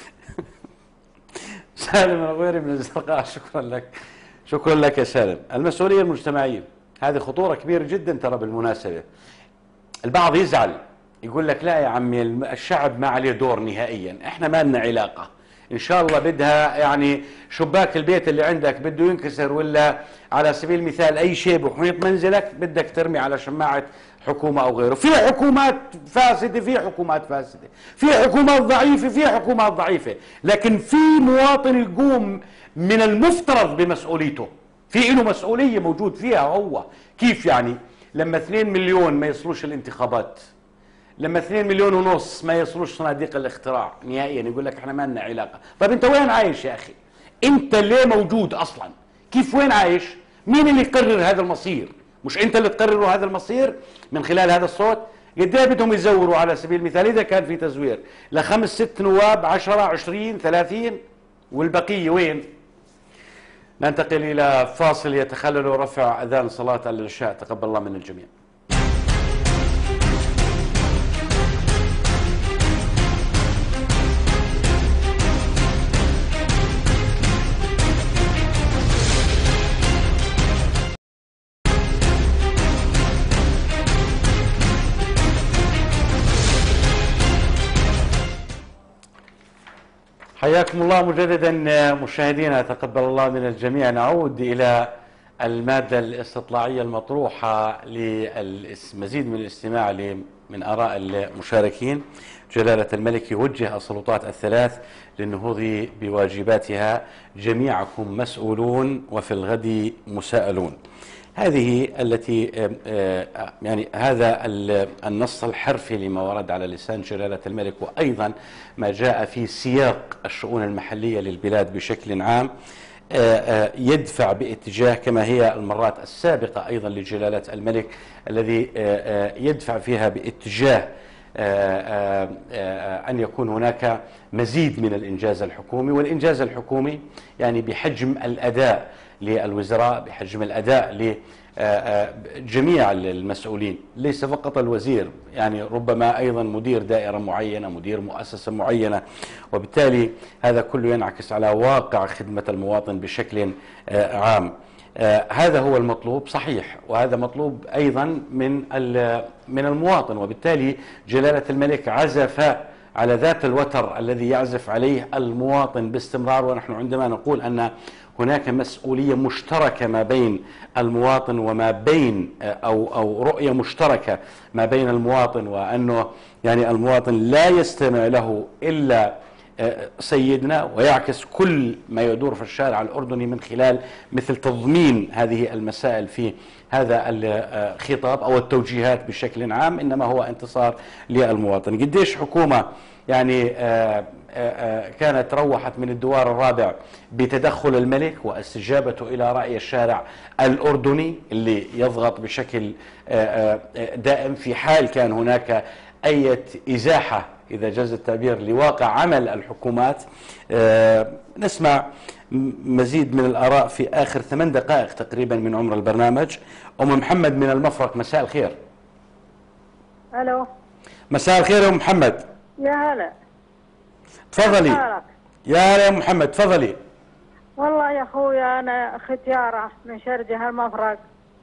سالم الغويري من الزرقاء، شكرا لك. شكرا لك يا سالم. المسؤوليه المجتمعيه هذه خطوره كبيره جدا ترى بالمناسبه. البعض يزعل يقول لك لا يا عمي الشعب ما عليه دور نهائيا، احنا ما لنا علاقه. ان شاء الله بدها يعني شباك البيت اللي عندك بده ينكسر، ولا على سبيل المثال اي شيء بحيط منزلك بدك ترمي على شماعه حكومه او غيره. في حكومات فاسده، في حكومات فاسده، في حكومات ضعيفه، في حكومات ضعيفه، لكن في مواطن يقوم من المفترض بمسؤوليته، في له مسؤوليه موجود فيها هو. كيف يعني؟ لما اثنين مليون ما يصلوش الانتخابات، لما اثنين مليون ونص ما يصلوش صناديق الاقتراع نهائيا، يقول لك احنا ما لنا علاقه. طيب انت وين عايش يا اخي؟ انت ليه موجود اصلا؟ كيف وين عايش؟ مين اللي يقرر هذا المصير؟ مش انت اللي تقرروا هذا المصير من خلال هذا الصوت؟ قد ايه بدهم يزوروا على سبيل المثال اذا كان في تزوير لخمس ست نواب، عشرة عشرين ثلاثين، والبقيه وين؟ ننتقل الى فاصل يتخلل رفع اذان صلاه العشاء، تقبل الله من الجميع. حياكم الله مجددا مشاهدينا، تقبل الله من الجميع. نعود إلى المادة الاستطلاعية المطروحة للمزيد من الاستماع من آراء المشاركين. جلالة الملك يوجه السلطات الثلاث للنهوض بواجباتها، جميعكم مسؤولون وفي الغد مساءلون. هذه التي يعني هذا النص الحرفي لما ورد على لسان جلالة الملك، وأيضا ما جاء في سياق الشؤون المحلية للبلاد بشكل عام، يدفع باتجاه كما هي المرات السابقة أيضا لجلالة الملك، الذي يدفع فيها باتجاه أن يكون هناك مزيد من الإنجاز الحكومي. والإنجاز الحكومي يعني بحجم الأداء للوزراء، بحجم الأداء لجميع المسؤولين، ليس فقط الوزير، يعني ربما أيضا مدير دائرة معينة، مدير مؤسسة معينة، وبالتالي هذا كله ينعكس على واقع خدمة المواطن بشكل عام. هذا هو المطلوب صحيح، وهذا مطلوب أيضا من من المواطن، وبالتالي جلالة الملك عزف على ذات الوتر الذي يعزف عليه المواطن باستمرار. ونحن عندما نقول أن هناك مسؤولية مشتركة ما بين المواطن وما بين أو أو رؤية مشتركة ما بين المواطن، وأنه يعني المواطن لا يستمع له إلا سيدنا، ويعكس كل ما يدور في الشارع الأردني من خلال مثل تضمين هذه المسائل في هذا الخطاب أو التوجيهات بشكل عام، إنما هو انتصار للمواطن. قديش حكومة يعني كانت روحت من الدوار الرابع بتدخل الملك واستجابته إلى رأي الشارع الأردني اللي يضغط بشكل دائم في حال كان هناك أي إزاحة إذا جاز التعبير لواقع عمل الحكومات. نسمع مزيد من الآراء في آخر ثمان دقائق تقريبا من عمر البرنامج. أم محمد من المفرق، مساء الخير. ألو. مساء الخير يا أم محمد. يا هلا. تفضلي. يا هلا يا محمد، تفضلي. والله يا أخويا أنا ختيارة من شرجة المفرق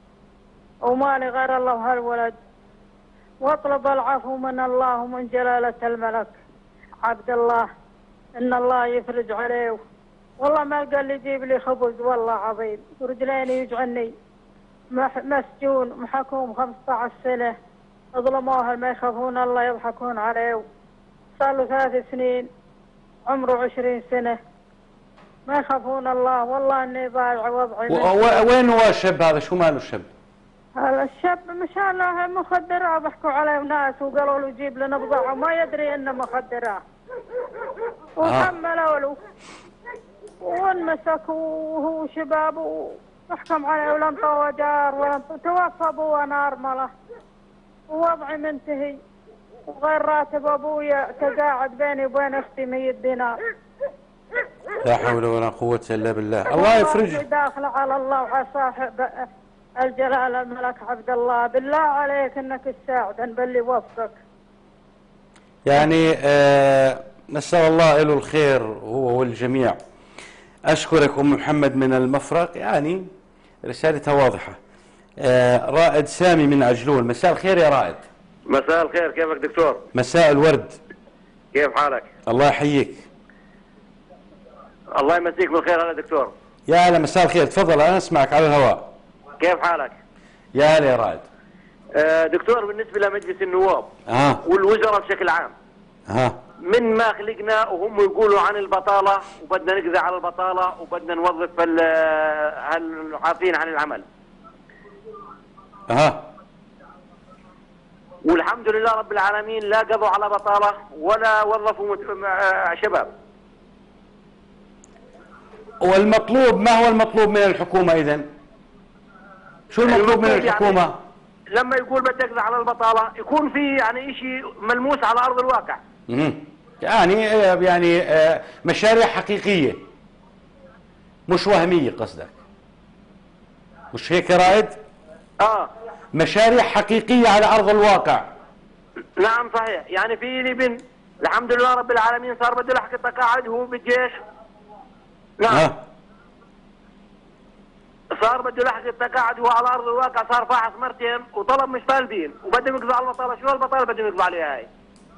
ومالي غير الله وهالولد، واطلب العفو من الله ومن جلالة الملك عبد الله ان الله يفرج عليه. والله ما قال لي جيب لي خبز والله عظيم، ورجليني يجعني مسجون محكوم خمسة عشر سنة، ظلموها ما يخافون الله يضحكون عليه. صار له ثلاث سنين عمره عشرين سنة ما يخافون الله. والله اني ضايع وضعي. وين هو الشاب هذا؟ شو ماله الشاب؟ هذا الشاب مشان له مخدرات، ضحكوا عليه ناس وقالوا له جيب لنا بضاعة وما يدري انه مخدرات، وحملوا له وانمسك وهو شباب وحكم عليه ولم طوى جار ولم توفى ابوه وانا ارمله ووضعي منتهي، وغير راتب ابويا تقاعد بيني وبين اختي مية دينار. لا حول ولا قوة الا بالله. الله يفرج. داخل على الله وعلى صاحب الجلال الملك عبد الله، بالله عليك انك تساعدن باللي وفقك. يعني آه نسأل الله له الخير هو والجميع. اشكرك ام محمد من المفرق، يعني رسالتها واضحة. آه رائد سامي من عجلون، مساء الخير يا رائد. مساء الخير، كيفك دكتور؟ مساء الورد. كيف حالك؟ الله يحييك. الله يمسيك بالخير. هلا دكتور. يا هلا، مساء الخير، تفضل انا اسمعك على الهواء. كيف حالك؟ يا هلا يا رائد. آه دكتور، بالنسبة لمجلس النواب آه. والوزراء بشكل عام، آه. من ما خلقنا وهم يقولوا عن البطالة وبدنا نقضي على البطالة وبدنا نوظف العاطلين عن العمل. اها. والحمد لله رب العالمين لا قضوا على بطالة ولا وظفوا شباب. والمطلوب، ما هو المطلوب من الحكومة إذن؟ شو المطلوب من الحكومة؟ يعني لما يقول بدي اقضي على البطالة يكون في يعني شيء ملموس على أرض الواقع. امم يعني يعني مشاريع حقيقية مش وهمية قصدك، مش هيك يا رائد؟ اه مشاريع حقيقية على أرض الواقع. نعم صحيح. يعني في لبن الحمد لله رب العالمين صار بده يلحق التقاعد هو بالجيش. نعم. آه. صار بده يلحق التقاعد هو على ارض الواقع، صار فاحص مرتين وطلب مش طالبين وبدهم يقضوا على البطاله. شو البطاله بدهم يقضوا عليها هاي؟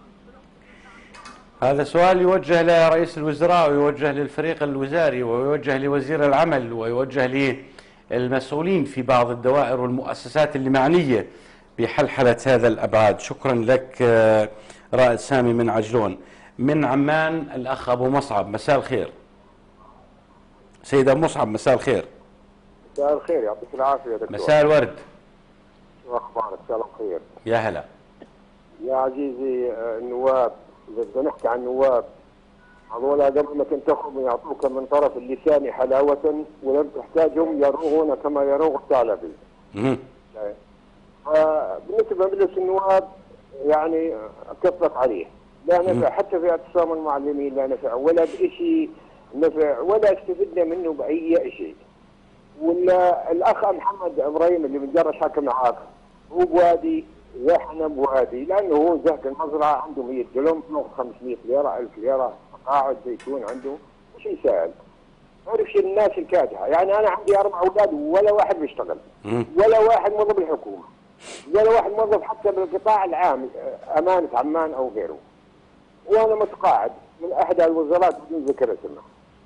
هذا سؤال يوجه لرئيس الوزراء ويوجه للفريق الوزاري ويوجه لوزير العمل ويوجه للمسؤولين في بعض الدوائر والمؤسسات اللي معنية بحلحلة هذا الأبعاد. شكرا لك رائد سامي من عجلون. من عمان الأخ أبو مصعب، مساء الخير. سيد أبو مصعب مساء الخير. مساء الخير، يعطيك العافية يا دكتور. مساء الورد. شو أخبارك؟ مساء الخير. يا هلا. يا عزيزي النواب، إذا بدنا نحكي عن النواب هذول قبل ما تنتخبوا يعطوك من طرف اللسان حلاوة ولم تحتاجهم يروغون كما يروغ الثعلبي. اها. بالنسبة لمجلس النواب يعني اتفق عليه، لا نفع حتى في اعتصام المعلمين، لا نفع ولا بشيء نفع ولا استفدنا منه بأي شيء. ولا الأخ محمد إبراهيم اللي بنجرش حكى معاك هو بوادي واحنا بوادي، لأنه هو زهق المزرعة عنده مية دلم ناخذ خمسمية ليرة ألف ليرة قاعد زيتون عنده شيء سهل. عرفش الناس الكادحة، يعني أنا عندي أربع أولاد ولا واحد بيشتغل ولا واحد موظف بالحكومة ولا واحد موظف حتى بالقطاع العام أمانة عمان أو غيره. وانا متقاعد من احد الوزارات بدون ذكر اسمه.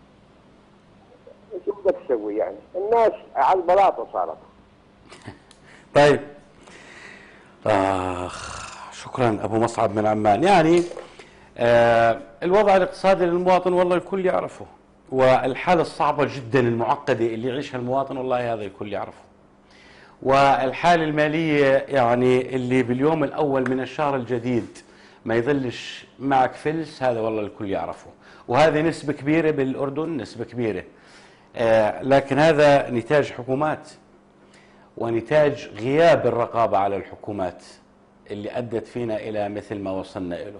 ايش بدك تسوي يعني؟ الناس على البلاطه صارت. طيب آخ شكرا ابو مصعب من عمان. يعني آه الوضع الاقتصادي للمواطن والله الكل يعرفه، والحالة الصعبة جدا المعقدة اللي يعيشها المواطن والله هذا الكل يعرفه، والحالة المالية يعني اللي باليوم الأول من الشهر الجديد ما يظلش معك فلس هذا والله الكل يعرفه، وهذه نسبة كبيرة بالأردن، نسبة كبيرة. آه لكن هذا نتاج حكومات ونتاج غياب الرقابة على الحكومات اللي أدت فينا إلى مثل ما وصلنا إله.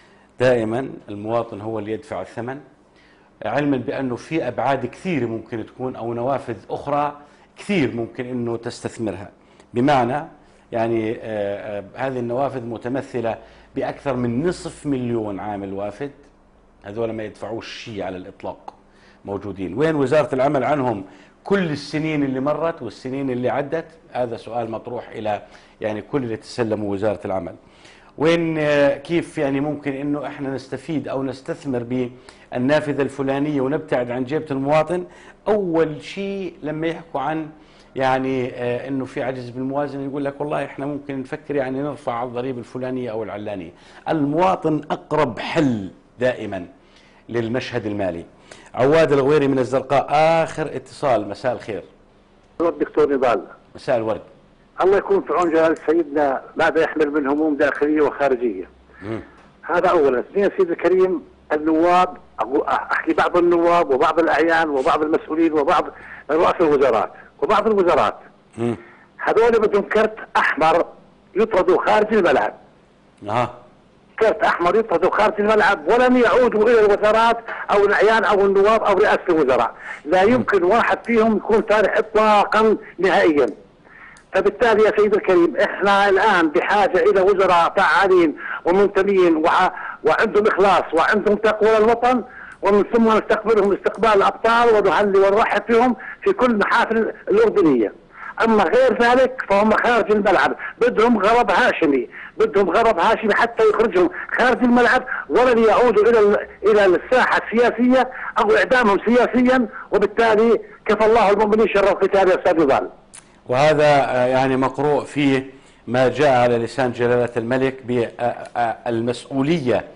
دائما المواطن هو اللي يدفع الثمن، علما بأنه في أبعاد كثيرة ممكن تكون أو نوافذ أخرى كثير ممكن أنه تستثمرها. بمعنى يعني آه آه هذه النوافذ متمثلة بأكثر من نصف مليون عامل وافد، هذول ما يدفعوش شيء على الإطلاق موجودين. وين وزارة العمل عنهم كل السنين اللي مرت والسنين اللي عدت؟ هذا سؤال مطروح إلى يعني كل اللي تسلموا وزارة العمل. وين كيف يعني ممكن انه احنا نستفيد او نستثمر بالنافذة الفلانية ونبتعد عن جيبة المواطن؟ اول شيء لما يحكوا عن يعني اه انه في عجز بالموازنة يقول لك والله احنا ممكن نفكر يعني نرفع الضريبة الفلانية او العلانية. المواطن اقرب حل دائما للمشهد المالي. عواد الغويري من الزرقاء اخر اتصال، مساء الخير. الدكتور نضال. مساء الورد. الله يكون في عون جلالة سيدنا ماذا يحمل من هموم داخلية وخارجية. مم. هذا أولا. اثنين سيدي الكريم، النواب أحكي بعض النواب وبعض الأعيان وبعض المسؤولين وبعض رؤساء الوزارات وبعض الوزارات مم. هذول بدهم كرت أحمر يطردوا خارج الملعب. أه. كرت أحمر يطردوا خارج الملعب ولن يعودوا إلى الوزارات أو الأعيان أو النواب أو رئاسة الوزراء. لا يمكن واحد فيهم يكون تاريخ إطلاقا نهائيا. فبالتالي يا سيدي الكريم احنا الان بحاجه الى وزراء فعالين ومنتمين وع... وعندهم اخلاص وعندهم تقوى للوطن، ومن ثم نستقبلهم استقبال الابطال ونهلي ونرحب فيهم في كل المحافل الاردنيه. اما غير ذلك فهم خارج الملعب، بدهم غرض هاشمي، بدهم غرض هاشمي حتى يخرجهم خارج الملعب ولن يعودوا الى الى الساحه السياسيه او اعدامهم سياسيا، وبالتالي كفى الله المؤمنين شر القتال يا استاذ نضال. وهذا يعني مقروء فيه ما جاء على لسان جلالة الملك بالمسؤولية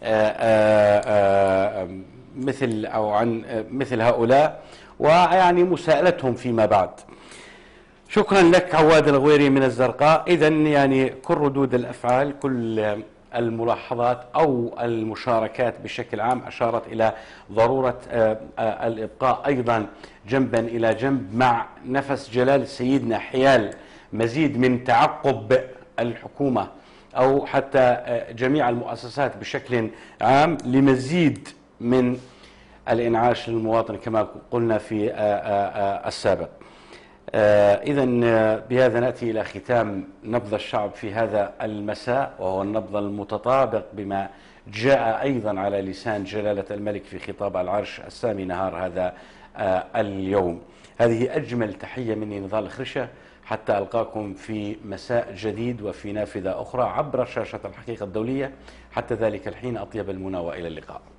مثل أو عن مثل هؤلاء ويعني مساءلتهم فيما بعد. شكرا لك عواد الغويري من الزرقاء. إذن يعني كل ردود الأفعال، كل الملاحظات أو المشاركات بشكل عام أشارت إلى ضرورة الإبقاء أيضا جنبا إلى جنب مع نفس جلالة سيدنا حيال مزيد من تعقب الحكومة أو حتى جميع المؤسسات بشكل عام لمزيد من الإنعاش للمواطن كما قلنا في السابق. إذن بهذا نأتي إلى ختام نبض الشعب في هذا المساء، وهو النبض المتطابق بما جاء أيضا على لسان جلالة الملك في خطاب العرش السامي نهار هذا اليوم. هذه أجمل تحية مني نضال خرشة، حتى ألقاكم في مساء جديد وفي نافذة أخرى عبر شاشة الحقيقة الدولية. حتى ذلك الحين أطيب المنى وإلى اللقاء.